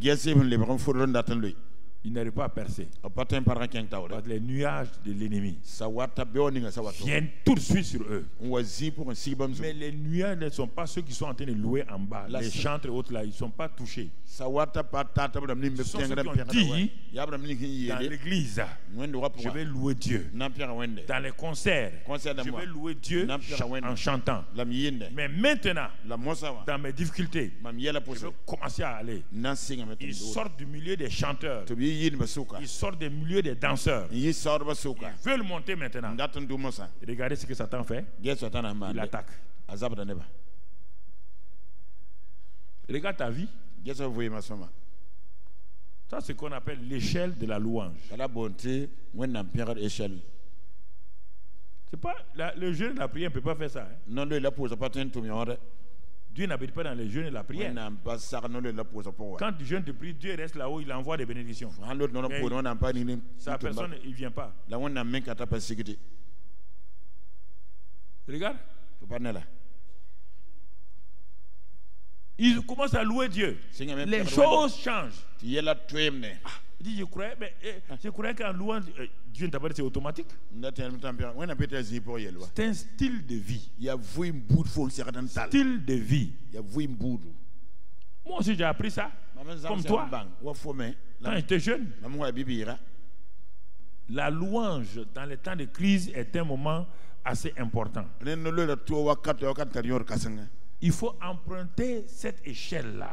Ils n'arrivent pas à percer. Parce que les nuages de l'ennemi viennent tout de suite sur eux. Mais les nuages ne sont pas ceux qui sont en train de louer en bas. Les chantres et autres là, ils ne sont pas touchés. Ce sont ceux qui ont dit dans l'église, je vais louer Dieu. Dans les concerts, je vais louer Dieu en chantant. Mais maintenant, dans mes difficultés, je vais commencer à aller. Ils sortent du milieu des chanteurs. Ils sortent du milieu des danseurs. Ils veulent monter maintenant. Regardez ce que Satan fait. Il attaque. Regarde ta vie. Ça, c'est ce qu'on appelle l'échelle de la louange. C'est pas le jeûne et la prière ne peut pas faire ça. Hein? Dieu n'habite pas dans le jeûne et la prière. Quand tu jeûnes, tu pries, Dieu reste là-haut, il envoie des bénédictions. Sa personne, il ne vient pas. Regarde. Ils commencent à louer Dieu. Les choses changent. Je croyais qu'en louant Dieu, c'est automatique. C'est un style de vie. Style de vie. Moi aussi j'ai appris ça. Comme toi. Quand j'étais jeune. La louange dans les temps de crise est un moment assez important. Il faut emprunter cette échelle-là.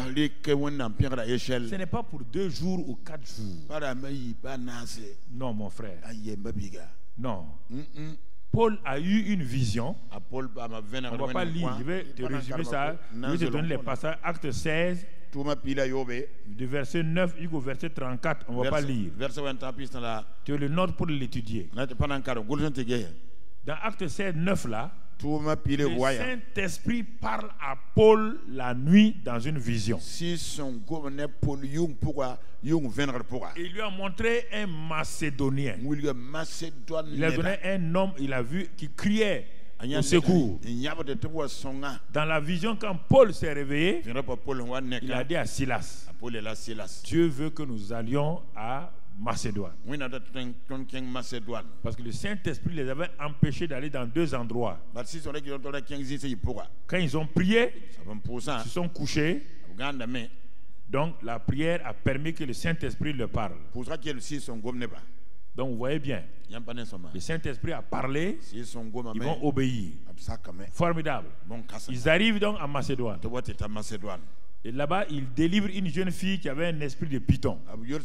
Ce n'est pas pour 2 jours ou 4 jours. Non, mon frère. Non. Paul a eu une vision. On ne va pas lire. Je vais te résumer ça. Je vais te donner les passages. Acte 16. Du verset 9 jusqu'au verset 34. On ne va pas lire. Tu le notes pour l'étudier. Dans Acte 16, 9 là. Le Saint-Esprit parle à Paul la nuit dans une vision. Il lui a montré un Macédonien. Il a donné un homme, il a vu, qui criait au secours. Dans la vision, quand Paul s'est réveillé, il a dit à Silas, Dieu veut que nous allions à Macédoine. Parce que le Saint-Esprit les avait empêchés d'aller dans 2 endroits. Quand ils ont prié, ils se sont couchés. Donc la prière a permis que le Saint-Esprit leur parle. Donc vous voyez bien, le Saint-Esprit a parlé, ils vont obéir. Formidable. Ils arrivent donc à Macédoine. Et là-bas, ils délivrent une jeune fille qui avait un esprit de python.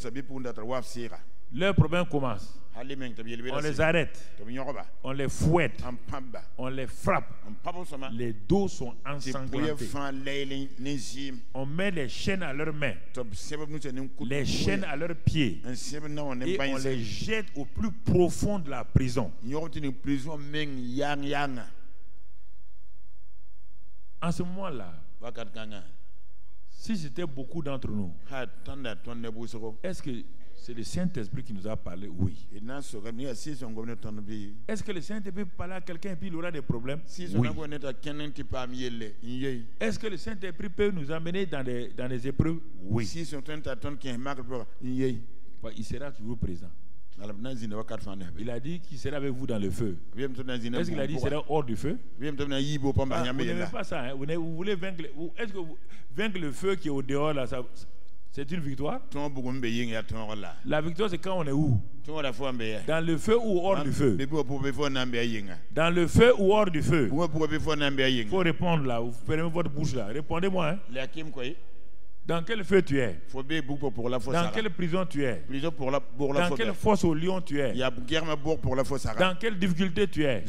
Leur problème commence. On les arrête, on les fouette, on les frappe. Les dos sont ensanglantés. On met les chaînes à leurs mains, les chaînes à leurs pieds, et on les jette au plus profond de la prison. En ce moment-là, si c'était beaucoup d'entre nous, est-ce que c'est le Saint-Esprit qui nous a parlé? Oui. Est-ce que le Saint-Esprit peut parler à quelqu'un et puis il aura des problèmes? Oui. Est-ce que le Saint-Esprit peut nous amener dans des épreuves? Oui. Il sera toujours présent. Il a dit qu'il sera avec vous dans le feu. Est-ce qu'il a dit qu'il sera hors du feu? Vous n'aimez pas ça, hein? Vous voulez vaincre. Est-ce que vaincre le feu qui est au dehors là, c'est une victoire? La victoire, c'est quand on est où? Dans le feu ou hors du feu? Dans le feu ou hors du feu? Il faut répondre là. Vous fermez votre bouche là. Répondez-moi. Hein? Dans quel feu tu es? Dans quelle prison tu es? Dans quelle fosse au lion tu es? Dans quelle difficulté tu es?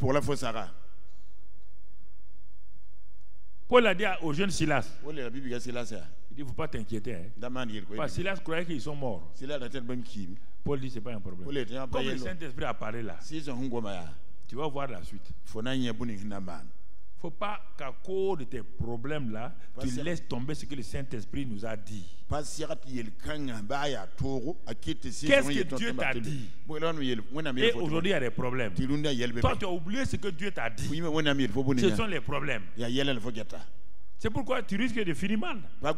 Paul a dit au jeune Silas, il dit, il ne faut pas t'inquiéter. Hein? Parce que Silas croyait qu'ils sont morts. Paul dit, ce n'est pas un problème. Comme le Saint-Esprit a parlé là, tu vas voir la suite. Il ne faut pas qu'à cause de tes problèmes là, tu laisses tomber ce que le Saint-Esprit nous a dit. Qu'est-ce que Dieu t'a dit? Et aujourd'hui il y a des problèmes. Toi tu as oublié ce que Dieu t'a dit. Ce sont les problèmes. C'est pourquoi tu risques de finir mal.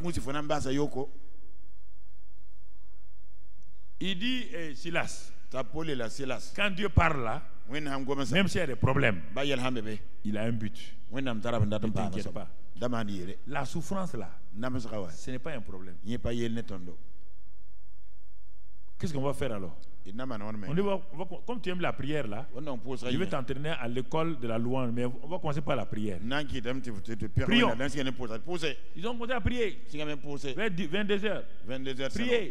Il dit Silas, quand Dieu parle là, même s'il y a des problèmes, il a un but. Ne t'inquiète pas. La souffrance là, ce n'est pas un problème. Qu'est-ce qu'on va faire alors? Comme tu aimes la prière là, je vais t'entraîner à l'école de la louange, mais on va commencer par la prière. Prions. Ils ont commencé à prier. 22h. Priez.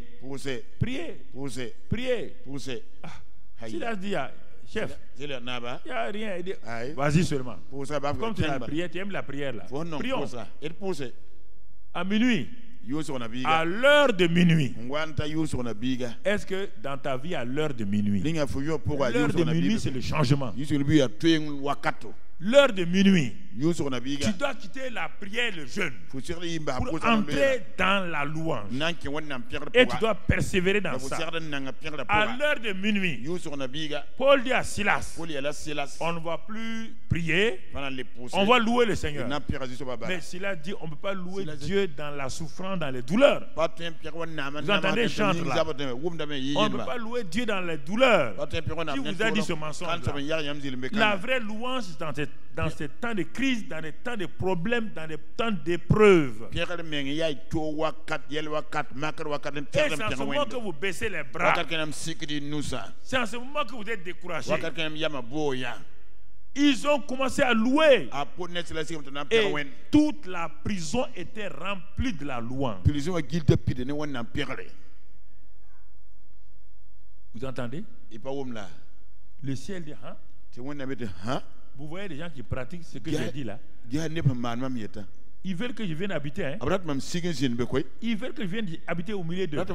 Priez. Silas dit, chef, il n'y a rien. Vas-y seulement. Comme tu aimes la prière là. Prions. À minuit. À l'heure de minuit. Est-ce que dans ta vie, à l'heure de minuit, l'heure de minuit c'est le changement. L'heure de minuit, tu dois quitter la prière et le jeûne pour entrer dans la louange. Et tu dois persévérer dans ça. À l'heure de minuit, Paul dit à Silas, on ne va plus prier, on va louer le Seigneur. Mais Silas dit, on ne peut pas louer Dieu dans la souffrance, dans les douleurs. Vous entendez le chant là? On ne peut pas louer Dieu dans les douleurs. Qui vous a dit ce mensonge là? La vraie louange, c'est dans ces temps de crise, dans les temps de problèmes, dans les temps d'épreuves. Et c'est en ce moment que vous baissez les bras. C'est en ce moment que vous êtes découragé. Ils ont commencé à louer. Et toute la prison était remplie de la louange. Vous entendez? Le ciel dit, hein? Vous voyez des gens qui pratiquent ce que j'ai dit là. Ils veulent que je vienne habiter. Hein? Ils veulent que je vienne habiter au milieu d'eux.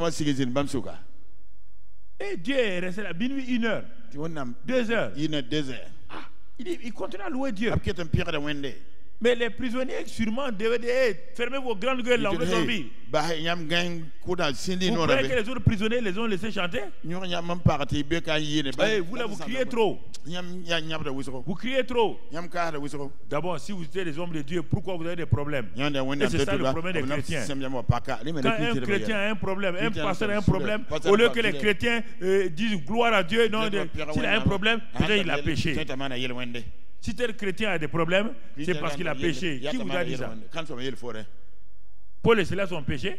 Et Dieu est resté là, minuit, 1h, 2h. Il continue à louer Dieu. Mais les prisonniers sûrement devaient dire fermez vos grandes gueules là, on veut dormir. Vous croyez que les autres prisonniers les ont laissés chanter? Vous là, vous criez trop. Vous criez trop. D'abord, si vous êtes des hommes de Dieu, pourquoi vous avez des problèmes? Et c'est ça le problème des chrétiens. Quand un chrétien a un problème, un pasteur a un problème, au lieu que les chrétiens disent gloire à Dieu, non, s'il a un problème, peut-être il a péché. Si tel chrétien a des problèmes, c'est parce qu'il a péché. Qui vous a dit ça? Paul et Silas ont péché.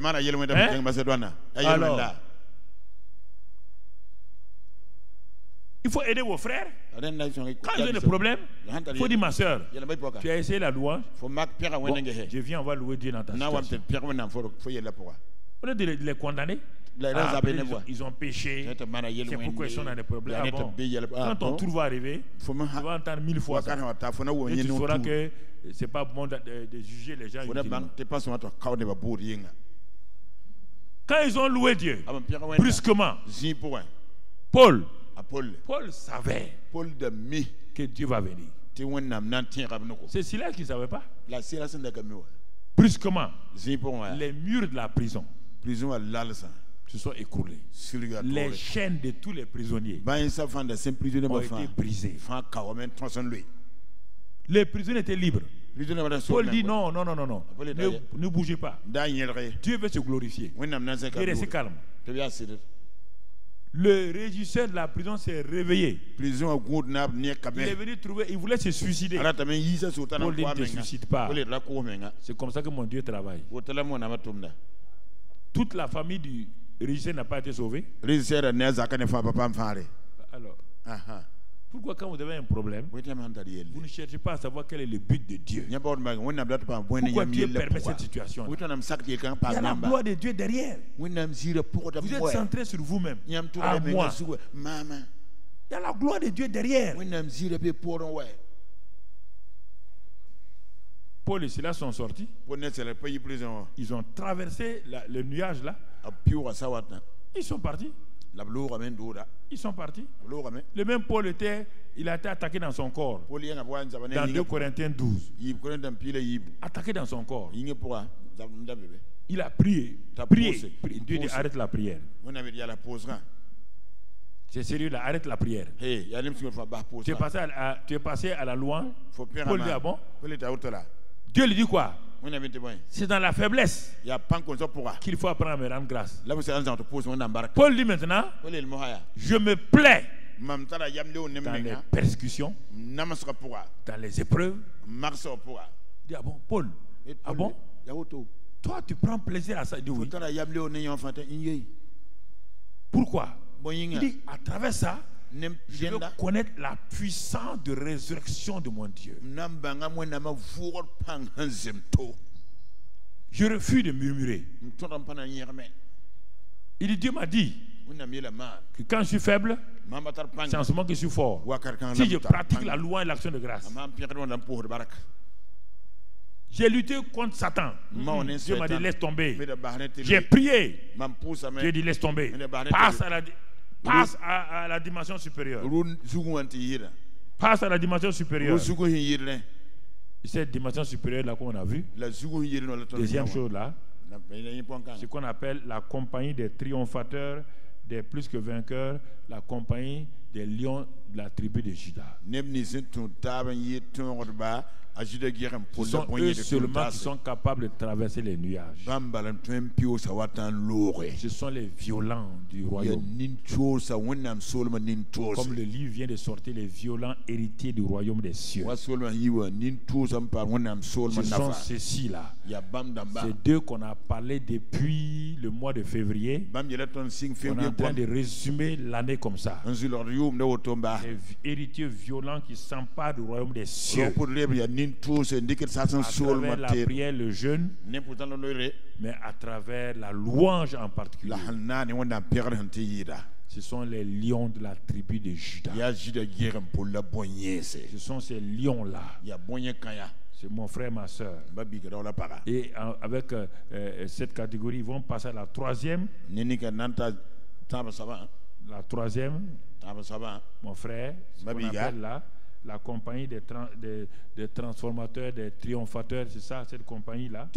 Alors, il faut aider vos frères. Quand ils ont des problèmes, il faut dire ma soeur, tu as essayé la louange. Bon, je viens, on va louer Dieu dans ta situation. Au lieu de les condamner, ils ont péché, c'est pourquoi ils sont dans des problèmes. Ah bon. Quand ton tour va arriver, tu vas entendre 1000 fois ça. Et tu sauras que ce n'est pas bon de juger les gens. Quand ils ont loué Dieu, brusquement, Paul savait que Dieu va venir. C'est Silas qui ne savait pas. Brusquement, les murs de la prison se sont écroulés. Les chaînes de tous les prisonniers ont été brisées. Les prisonniers étaient libres. Paul dit non, ne bougez pas. Dieu veut se glorifier. Et restez calme. Le régisseur de la prison s'est réveillé. Il est venu trouver, il voulait se suicider. Paul dit ne te suicide pas. C'est comme ça que mon Dieu travaille. Toute la famille du régisseur n'a pas été sauvée. Alors, pourquoi quand vous avez un problème, vous ne cherchez pas à savoir quel est le but de Dieu? Pourquoi Dieu permet cette situation? Il y a la gloire de Dieu derrière. Vous êtes centré sur vous-même. À moi. Il y a la gloire de Dieu derrière. Paul et Silas sont sortis. Ils ont traversé le nuage là. Ils sont partis. Ils sont partis. Le même Paul il a été attaqué dans son corps. Dans 2 Corinthiens 12. Attaqué dans son corps. Il a prié. Dieu dit arrête la prière. C'est sérieux là, arrête la prière. Tu es passé à la louange. Paul dit ah bon? Dieu lui dit quoi? C'est dans la faiblesse qu'il faut apprendre à me rendre grâce. Paul dit maintenant, je me plais dans les persécutions, dans les épreuves. Il dit ah bon, Paul, ah bon? Toi tu prends plaisir à ça? Il dit oui. Pourquoi? Il dit à travers ça, je veux connaître la puissance de résurrection de mon Dieu. Je refuse de murmurer. Il dit Dieu m'a dit que quand je suis faible, c'est en ce moment que je suis fort. Si je pratique la loi et l'action de grâce. J'ai lutté contre Satan. Dieu m'a dit laisse tomber. J'ai prié. Dieu dit laisse tomber. Passe à la dimension supérieure. Passe à la dimension supérieure. Cette dimension supérieure là qu'on a vu. Deuxième chose là, ce qu'on appelle la compagnie des triomphateurs, des plus que vainqueurs, la compagnie des lions de la tribu de Juda. Ce sont eux seulement qui sont capables de traverser les nuages. Ce sont les violents du royaume. Comme le livre vient de sortir, les violents héritiers du royaume des cieux. Ce sont ceux-ci-là. Ces deux qu'on a parlé depuis le mois de février. On est en train de résumer l'année comme ça. Les héritiers violents qui s'emparent du royaume des cieux. À travers la prière, le jeûne, mais à travers la louange en particulier. Ce sont les lions de la tribu de Juda. Ce sont ces lions-là. C'est mon frère, ma soeur. Et avec cette catégorie, ils vont passer à la troisième. La troisième, mon frère, ce qu'on appelle là, la compagnie des transformateurs, des triomphateurs, c'est ça, cette compagnie-là.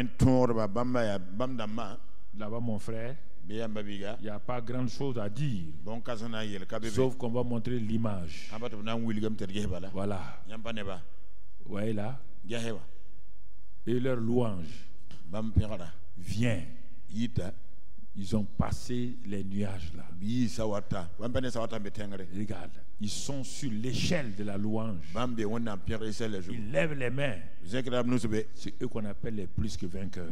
Là-bas, mon frère, il n'y a pas grand chose à dire, sauf qu'on va montrer l'image. Voilà. Vous voyez là? Et leur louange vient. Ils ont passé les nuages là. Regarde, ils sont sur l'échelle de la louange. Ils lèvent les mains. C'est eux qu'on appelle les plus que vainqueurs.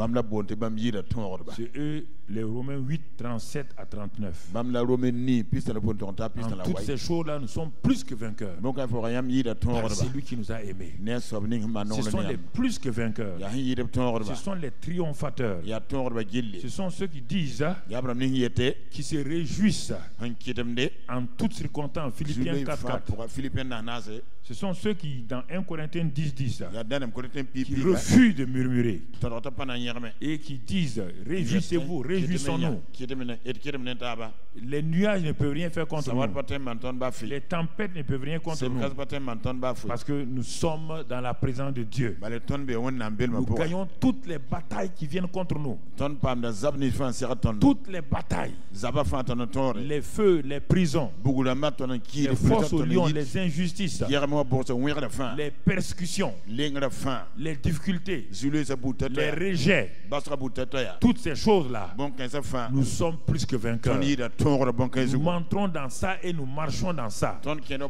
C'est eux, les Romains 8, 37 à 39. En toutes ces choses-là, nous sommes plus que vainqueurs. C'est lui qui nous a aimés. Ce sont les plus que vainqueurs. Ce sont les triomphateurs. Ce sont ceux qui disent, qui se réjouissent en toutes circonstances. Philippiens 4.4. Ce sont ceux qui, dans 1 Corinthiens 10.10, qui refusent de murmurer et qui disent réjouissez-vous, réjouissons-nous. Les nuages ne peuvent rien faire contre nous. Les tempêtes ne peuvent rien contre nous. Parce que nous sommes dans la présence de Dieu. Nous gagnons toutes les batailles qui viennent contre nous. Toutes les batailles. Les feux, les prisons, les forces au lion, les injustices, les persécutions, les difficultés, les rejets, toutes ces choses-là, nous sommes plus que vainqueurs. Nous montrons dans ça et nous marchons dans ça.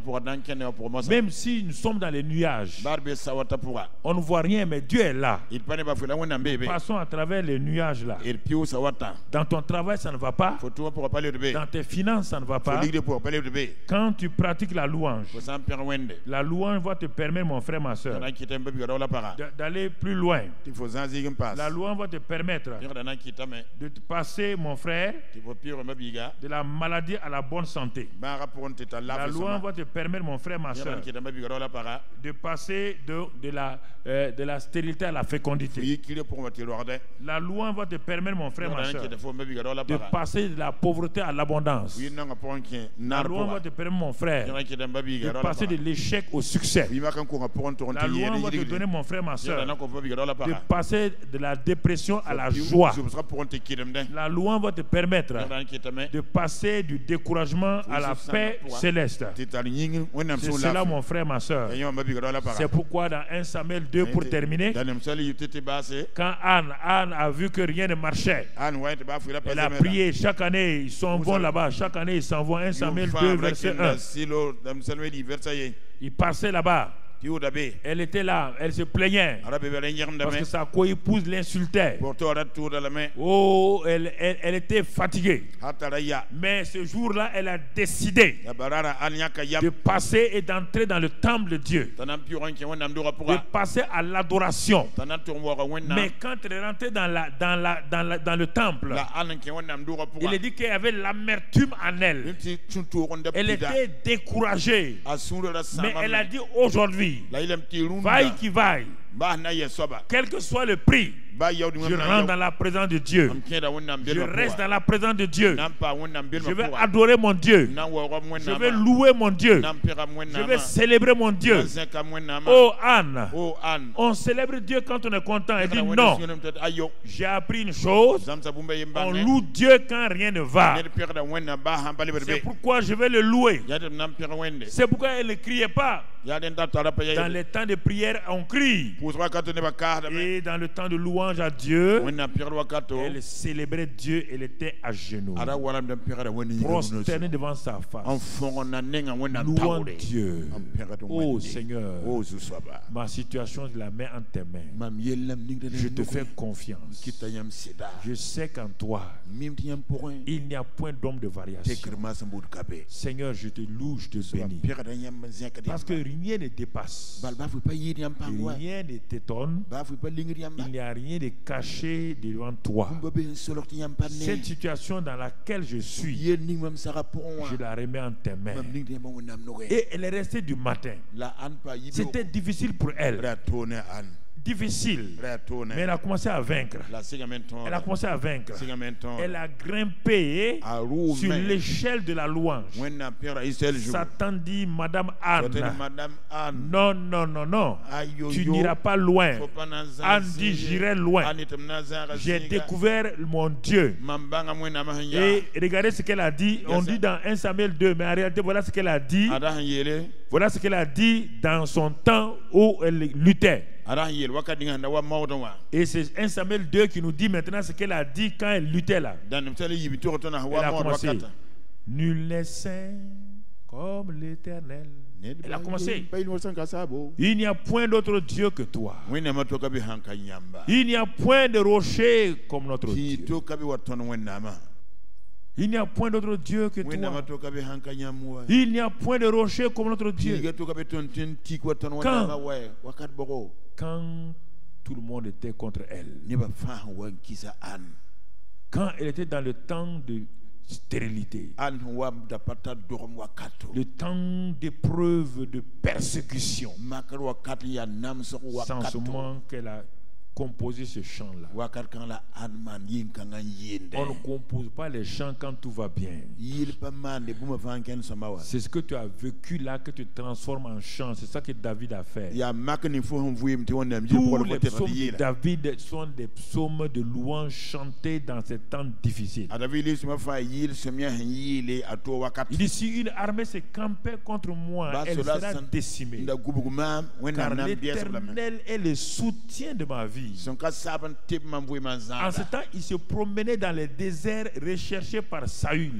Même si nous sommes dans les nuages, on ne voit rien, mais Dieu est là. Passons à travers les nuages là. Dans ton travail, ça ne va pas. Dans tes finances, ça ne va pas. Quand tu pratiques la louange, la louange va te permettre, mon frère, ma soeur, d'aller plus loin. La louange va te permettre de te passer, mon frère, de la maladie à la bonne santé. La louange va te permettre, mon frère, ma soeur, de passer de la stérilité à la fécondité. La louange va te permettre, mon frère, ma soeur, de passer de la pauvreté à l'abondance. La louange va te permettre, mon frère, de passer de l'échec au succès. La louange va te donner, mon frère, ma soeur, de passer de la dépression à la joie. La louange va te permettre de passer du découragement à la paix céleste. C'est cela, mon frère, ma soeur. C'est pourquoi dans 1 Samuel 2, pour terminer, quand Anne a vu que rien ne marchait, elle a prié. Chaque année, ils s'en vont là-bas. Chaque année, ils s'en vont. 1 Samuel 2, verset 1. Il passait là-bas. Elle était là, elle se plaignait parce que sa co-épouse l'insultait. Oh, elle était fatiguée. Mais ce jour-là, elle a décidé de passer et d'entrer dans le temple de Dieu, de passer à l'adoration. Mais quand elle est rentrée dans le temple, il est dit qu'elle avait l'amertume en elle. Elle était découragée. Mais elle a dit aujourd'hui, vaille qui vaille, quel que soit le prix, je rentre dans la présence de Dieu. Je reste dans la présence de Dieu. Je vais adorer mon Dieu. Je vais louer mon Dieu. Je vais célébrer mon Dieu. Oh Anne, on célèbre Dieu quand on est content. Elle dit non, j'ai appris une chose, on loue Dieu quand rien ne va. C'est pourquoi je vais le louer. C'est pourquoi elle ne criait pas. Dans les temps de prière, on crie. Et dans le temps de louange à Dieu, elle célébrait Dieu, elle était à genoux, prosternée devant sa face, louant Dieu. Oh Seigneur, ma situation, je la mets en tes mains. Je te fais confiance. Je sais qu'en toi, il n'y a point d'homme de variation. Seigneur, je te loue, je te bénis. Parce que rien ne dépasse, rien ne t'étonne, il n'y a rien de caché devant toi. Cette situation dans laquelle je suis, je la remets en tes mains. Et elle est restée du matin. C'était difficile pour elle. difficile. Mais elle a commencé à vaincre. Elle a commencé à vaincre. Elle a grimpé sur l'échelle de la louange. Satan dit, Madame Anne, non, non, non, non, tu n'iras pas loin. Anne dit, j'irai loin. J'ai découvert mon Dieu. Et regardez ce qu'elle a dit. On dit dans 1 Samuel 2, mais en réalité, voilà ce qu'elle a dit. Voilà ce qu'elle a dit dans son temps où elle luttait. Et c'est 1 Samuel 2 qui nous dit maintenant ce qu'elle a dit quand elle luttait là. Elle a commencé. Nul n'est saint comme l'Éternel. Elle a commencé. Il n'y a point d'autre Dieu que toi. Il n'y a point de rocher comme notre Dieu. Il n'y a point d'autre Dieu que toi. Il n'y a point de rocher comme notre Dieu. Quand tout le monde était contre elle, quand elle était dans le temps de stérilité, le temps d'épreuve, de persécution, sans ce moment qu'elle a composer ce chant-là. On ne compose pas les chants quand tout va bien. C'est ce que tu as vécu là que tu transformes en chant. C'est ça que David a fait. Tous les psaumes de David sont des psaumes de louange chantés dans ces temps difficiles. Il dit, si une armée se campait contre moi, elle sera décimée. Car l'Éternel est le soutien de ma vie. En ce temps, il se promenait dans les déserts recherchés par Saül.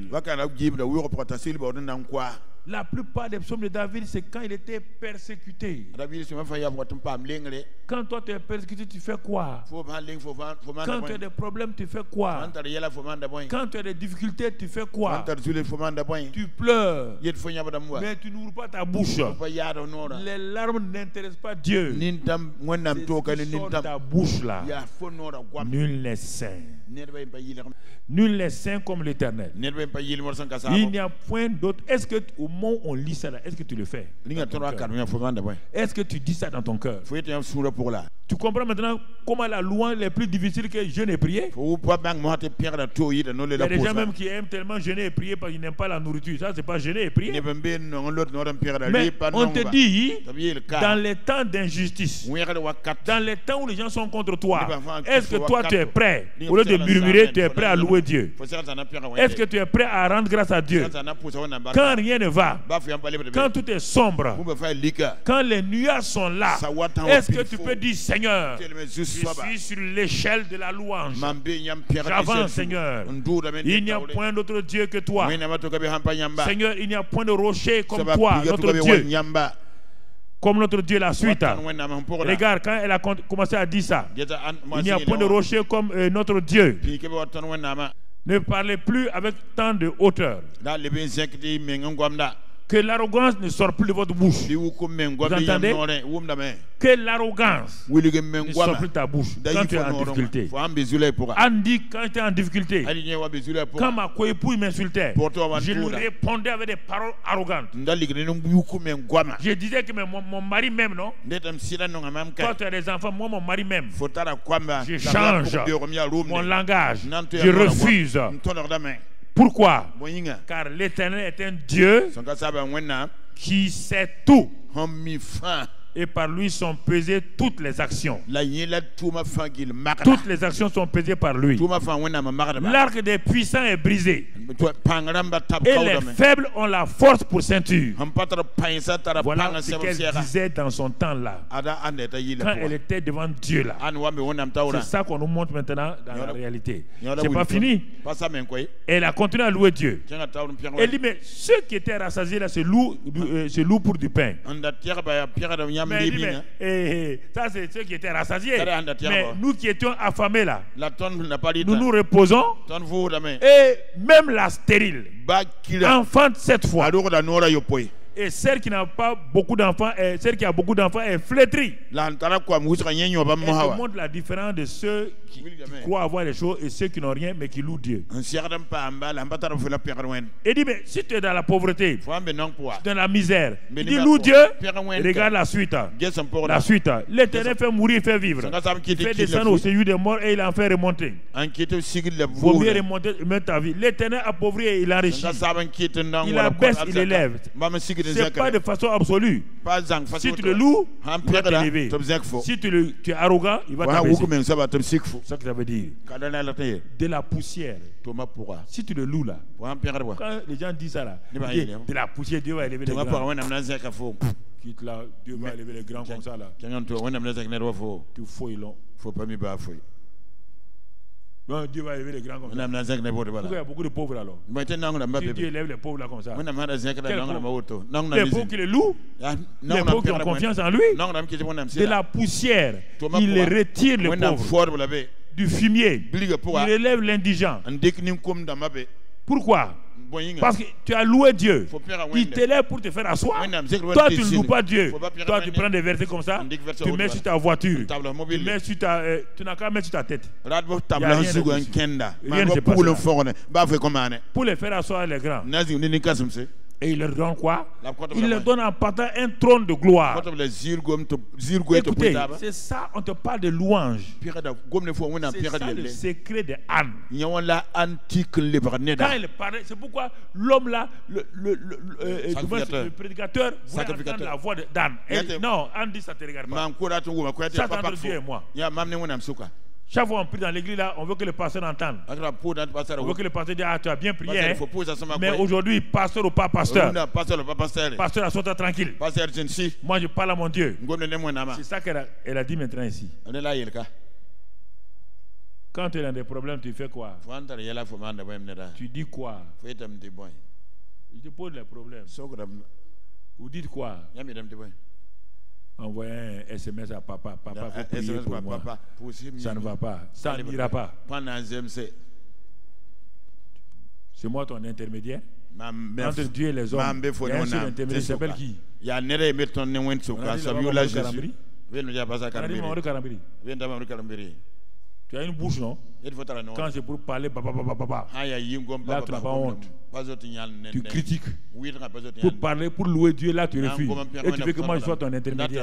La plupart des psaumes de David, c'est quand il était persécuté. Quand toi tu es persécuté, tu fais quoi? Quand tu as des problèmes, tu fais quoi? Quand tu as des difficultés, tu fais quoi? Tu pleures, mais tu n'ouvres pas ta bouche. Les larmes n'intéressent pas Dieu. C'est ce qui sort de ta bouche là. Nul n'est saint. Nul n'est saint comme l'Éternel. Il n'y a point d'autre. Est-ce que au moment où on lit ça là, est-ce que tu le fais? Est-ce que tu dis ça dans ton cœur? Tu comprends maintenant comment la louange est plus difficile que jeûner et prier? Il y a des gens même qui aiment tellement jeûner et prier parce qu'ils n'aiment pas la nourriture. Ça, c'est pas jeûner et prier. Mais on te dit, dans les temps d'injustice, dans les temps où les gens sont contre toi, est-ce que toi tu es prêt? Au lieu de murmurer, tu es prêt à louer Dieu? Est-ce que tu es prêt à rendre grâce à Dieu? Quand rien ne va, quand tout est sombre, quand les nuages sont là, est-ce que tu peux dire, Seigneur, je suis sur l'échelle de la louange, j'avance, Seigneur, il n'y a point d'autre Dieu que toi. Seigneur, il n'y a point de rocher comme toi, notre Dieu. Comme notre Dieu, la suite. Regarde, quand elle a commencé à dire ça, il n'y a point de rocher comme notre Dieu. Ne parlez plus avec tant de hauteur. Que l'arrogance ne sort plus de votre bouche. Vous entendez? Que l'arrogance ne sort plus de ta bouche quand tu es en difficulté. Anne dit quand tu es en difficulté, quand ma coépouse m'insultait, je lui répondais avec des paroles arrogantes. Je disais que mon mari m'aime, non? Quand tu as des enfants, moi mon mari m'aime. Je change mon langage. Je refuse. Pourquoi? Car l'Éternel est un Dieu qui sait tout. Et par lui sont pesées toutes les actions. Toutes les actions sont pesées par lui. L'arc des puissants est brisé. Et les faibles ont la force pour ceinture. Voilà ce qu'elle disait dans son temps là. Quand elle était devant Dieu là. C'est ça qu'on nous montre maintenant dans la réalité. C'est pas fini. Elle a continué à louer Dieu. Elle dit, mais ceux qui étaient rassasiés là, c'est loup pour du pain. Mais, ça c'est ceux qui étaient rassasiés. Mais nous qui étions affamés là, nous nous reposons. Et même la stérile enfante cette fois. Et celle qui n'a pas beaucoup d'enfants, celle qui a beaucoup d'enfants est flétrie. Elle te montre la différence de ceux qui croient avoir les choses et ceux qui n'ont rien mais qui louent Dieu. Et dit, mais si tu es dans la pauvreté, dans la misère, il dit loue Dieu, regarde la suite. La suite. L'Éternel fait mourir, fait vivre. Il fait descendre au séjour des morts et il en fait remonter. Il faut mieux remonter, mettre ta vie. L'Éternel appauvrit et il enrichit. Il abaisse, il élève. Ce n'est pas de façon absolue. Si tu le loues, il va t'élever. Si tu es arrogant, il va t'abaisser. C'est ça que ça veut dire. De la poussière. Si tu le loues là, quand les gens disent ça là, de la poussière, Dieu va élever les grands. Quitte là, Dieu va élever les grands comme ça là. Tu fouilles long. Faut pas m'y bafouiller. Non, Dieu va élever les grands comme ça. Pourquoi il y a beaucoup de pauvres alors? Si Dieu élève les pauvres là comme ça. Les pauvres qui le louent, les pauvres qui ont confiance en lui, de la poussière, il retire les pauvres. Du fumier, il élève l'indigent. Pourquoi? Parce que tu as loué Dieu. Il t'élève pour te faire asseoir. Toi, tu ne loues pas Dieu. Toi, tu prends des versets comme ça. Tu mets sur ta voiture. Tu mets sur ta, tu n'as qu'à mettre sur ta tête. Rien ne se passe. Pour les faire asseoir les grands. Et il leur donne quoi? Il leur donne en partant un trône de gloire. Écoutez, c'est ça, on te parle de louange. C'est ça le secret de Anne. Quand il parlait, c'est pourquoi l'homme là, le prédicateur, voulait entendre la voix d'Anne. Non, Anne dit ça ne te regarde pas. Ça, c'est entre Dieu et moi. Chaque fois on prie dans l'église là, on veut que le pasteur entende. On veut que le pasteur dise ah tu as bien prié. Hein? Mais aujourd'hui, pasteur ou pas pasteur, pasteur a sauté tranquille. Moi je parle à mon Dieu. C'est ça qu'elle a dit maintenant ici. Quand tu as des problèmes, tu fais quoi? Tu dis quoi? Je te pose les problèmes. Vous dites quoi? Envoyer un SMS à papa. Papa, faut prier pour moi. Ça ne va pas. Ça n'ira pas. C'est moi ton intermédiaire. Entre Dieu et les hommes. Il y a un seul intermédiaire. Il s'appelle qui? Tu as une bouche, non? Quand c'est pour parler, là tu n'as pas honte. Tu critiques. Pour parler, pour louer Dieu, là tu refuses. Et tu veux que moi je sois ton intermédiaire.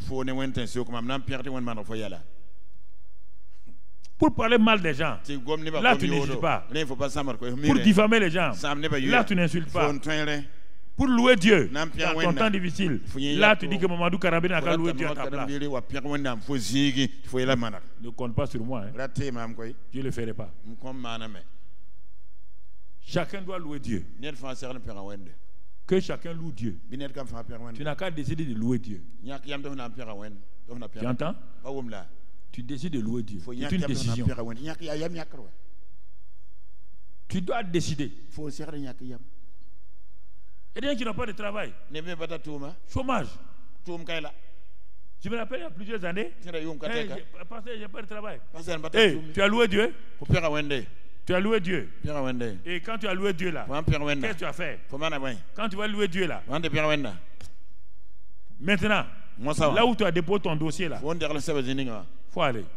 Pour parler mal des gens, là tu n'hésites pas. Pour diffamer les gens, là tu n'insultes pas. Pour louer Dieu dans ton temps difficile, là tu dis que Mamadou Karambé n'a qu'à louer Dieu à ta place. Ne compte pas sur moi. Hein. Je ne le ferai pas. Chacun doit louer Dieu. Que chacun loue Dieu. Tu n'as qu'à décider de louer Dieu. Tu entends? Tu décides de louer Dieu. C'est une décision. Tu dois décider. Et des gens qui n'ont pas de travail. Chômage. Je me rappelle il y a plusieurs années. Je n'ai pas de travail. Tu as loué Dieu. Tu as loué Dieu. Et quand tu as loué Dieu là, qu'est-ce que tu as fait? Quand tu vas louer Dieu là, maintenant, là où tu as déposé ton dossier là, il faut aller.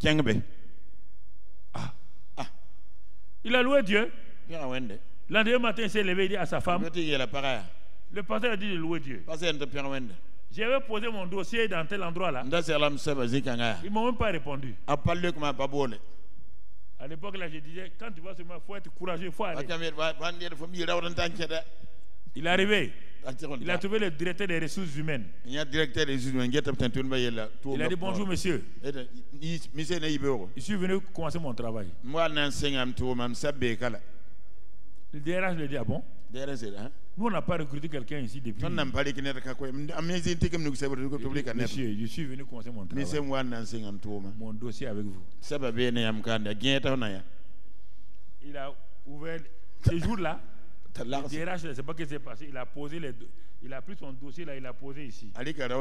Il a loué Dieu. L'année matin, il s'est levé, il dit à sa femme, le pasteur a dit de louer Dieu. J'avais posé mon dossier dans tel endroit là. Ils ne m'ont même pas répondu. À l'époque là, je disais, quand tu vas seulement, il faut être courageux, il faut aller. Il est arrivé. Il a trouvé le directeur des ressources humaines. Il a dit bonjour monsieur. Je suis venu commencer mon travail. Le DRH lui a dit ah bon? Nous on n'a pas recruté quelqu'un ici depuis. Monsieur, je suis venu commencer mon travail. Mon dossier avec vous. Il a ouvert ce jour-là. Le DRH, je ne sais pas ce qui s'est passé. Il a posé les deux. Il a pris son dossier là, il l'a posé ici. Il dit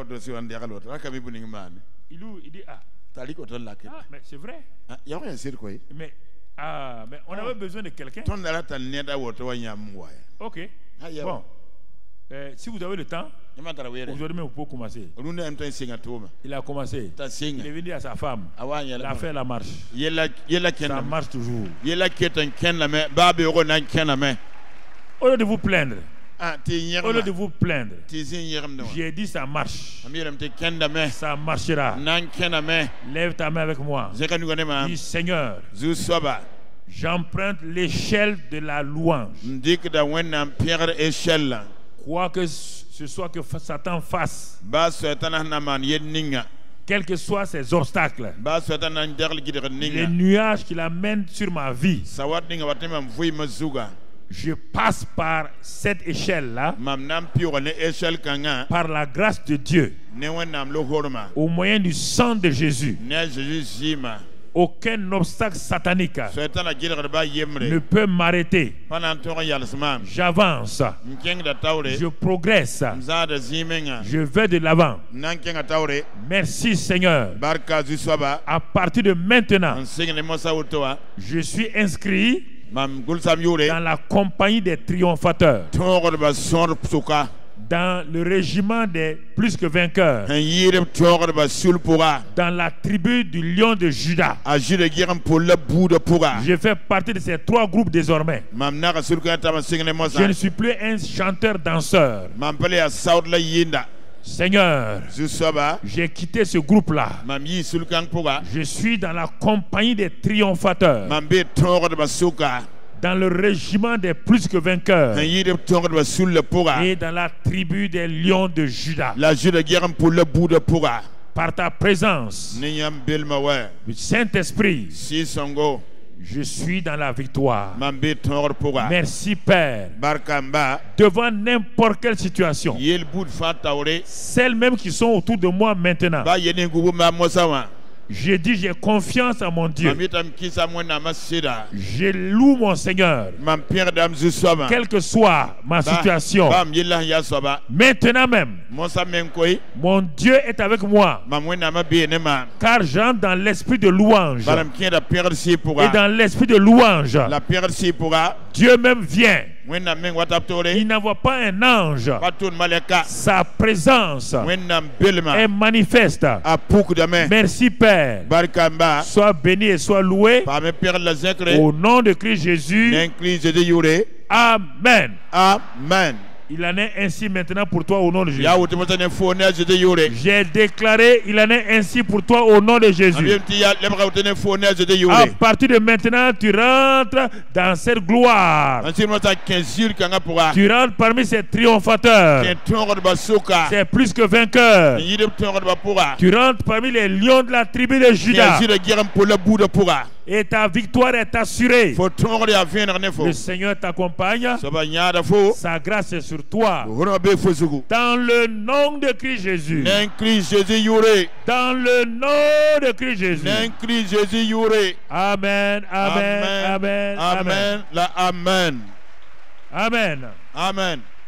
ah. Mais c'est vrai. Mais mais on avait besoin de quelqu'un. Ok. Bon. Si vous avez le temps, aujourd'hui même vous pouvez commencer. Il a commencé. Il est venu à sa femme. Il a fait la marche. Ça marche toujours. Au lieu de vous plaindre, j'ai dit ça marche. Ça marchera. Lève ta main avec moi. Dis Seigneur, j'emprunte l'échelle de la louange. Quoi que ce soit que Satan fasse, quels que soient ces obstacles, les nuages qu'il amène sur ma vie, je passe par cette échelle-là, par la grâce de Dieu, au moyen du sang de Jésus. Aucun obstacle satanique ne peut m'arrêter. J'avance, je progresse, je vais de l'avant. Merci Seigneur. À partir de maintenant, je suis inscrit dans la compagnie des triomphateurs, dans le régiment des plus que vainqueurs, dans la tribu du lion de Juda. Je fais partie de ces trois groupes désormais. Je ne suis plus un chanteur-danseur. Seigneur, j'ai quitté ce groupe-là. Je suis dans la compagnie des triomphateurs, dans le régiment des plus que vainqueurs, et dans la tribu des lions de Juda. Par ta présence du Saint-Esprit, je suis dans la victoire. Merci Père. Devant n'importe quelle situation, celles mêmes qui sont autour de moi maintenant, j'ai dit j'ai confiance en mon Dieu. Je loue mon Seigneur. Quelle que soit ma situation, maintenant même, mon Dieu est avec moi. Car j'entre dans l'esprit de louange. Et dans l'esprit de louange, Dieu même vient. Il n'envoie pas un ange. Sa présence est manifeste. Merci Père. Sois béni et sois loué. Au nom de Christ Jésus. Amen. Amen. Il en est ainsi maintenant pour toi au nom de Jésus. J'ai déclaré, il en est ainsi pour toi au nom de Jésus. À partir de maintenant, tu rentres dans cette gloire. Tu rentres parmi ces triomphateurs. C'est plus que vainqueur. Tu rentres parmi les lions de la tribu de Juda. Et ta victoire est assurée. Le Seigneur t'accompagne. Sa grâce est sur toi. Dans le nom de Christ Jésus. Dans le nom de Christ Jésus. Amen. Amen. Amen. Amen. Amen. Amen. Amen.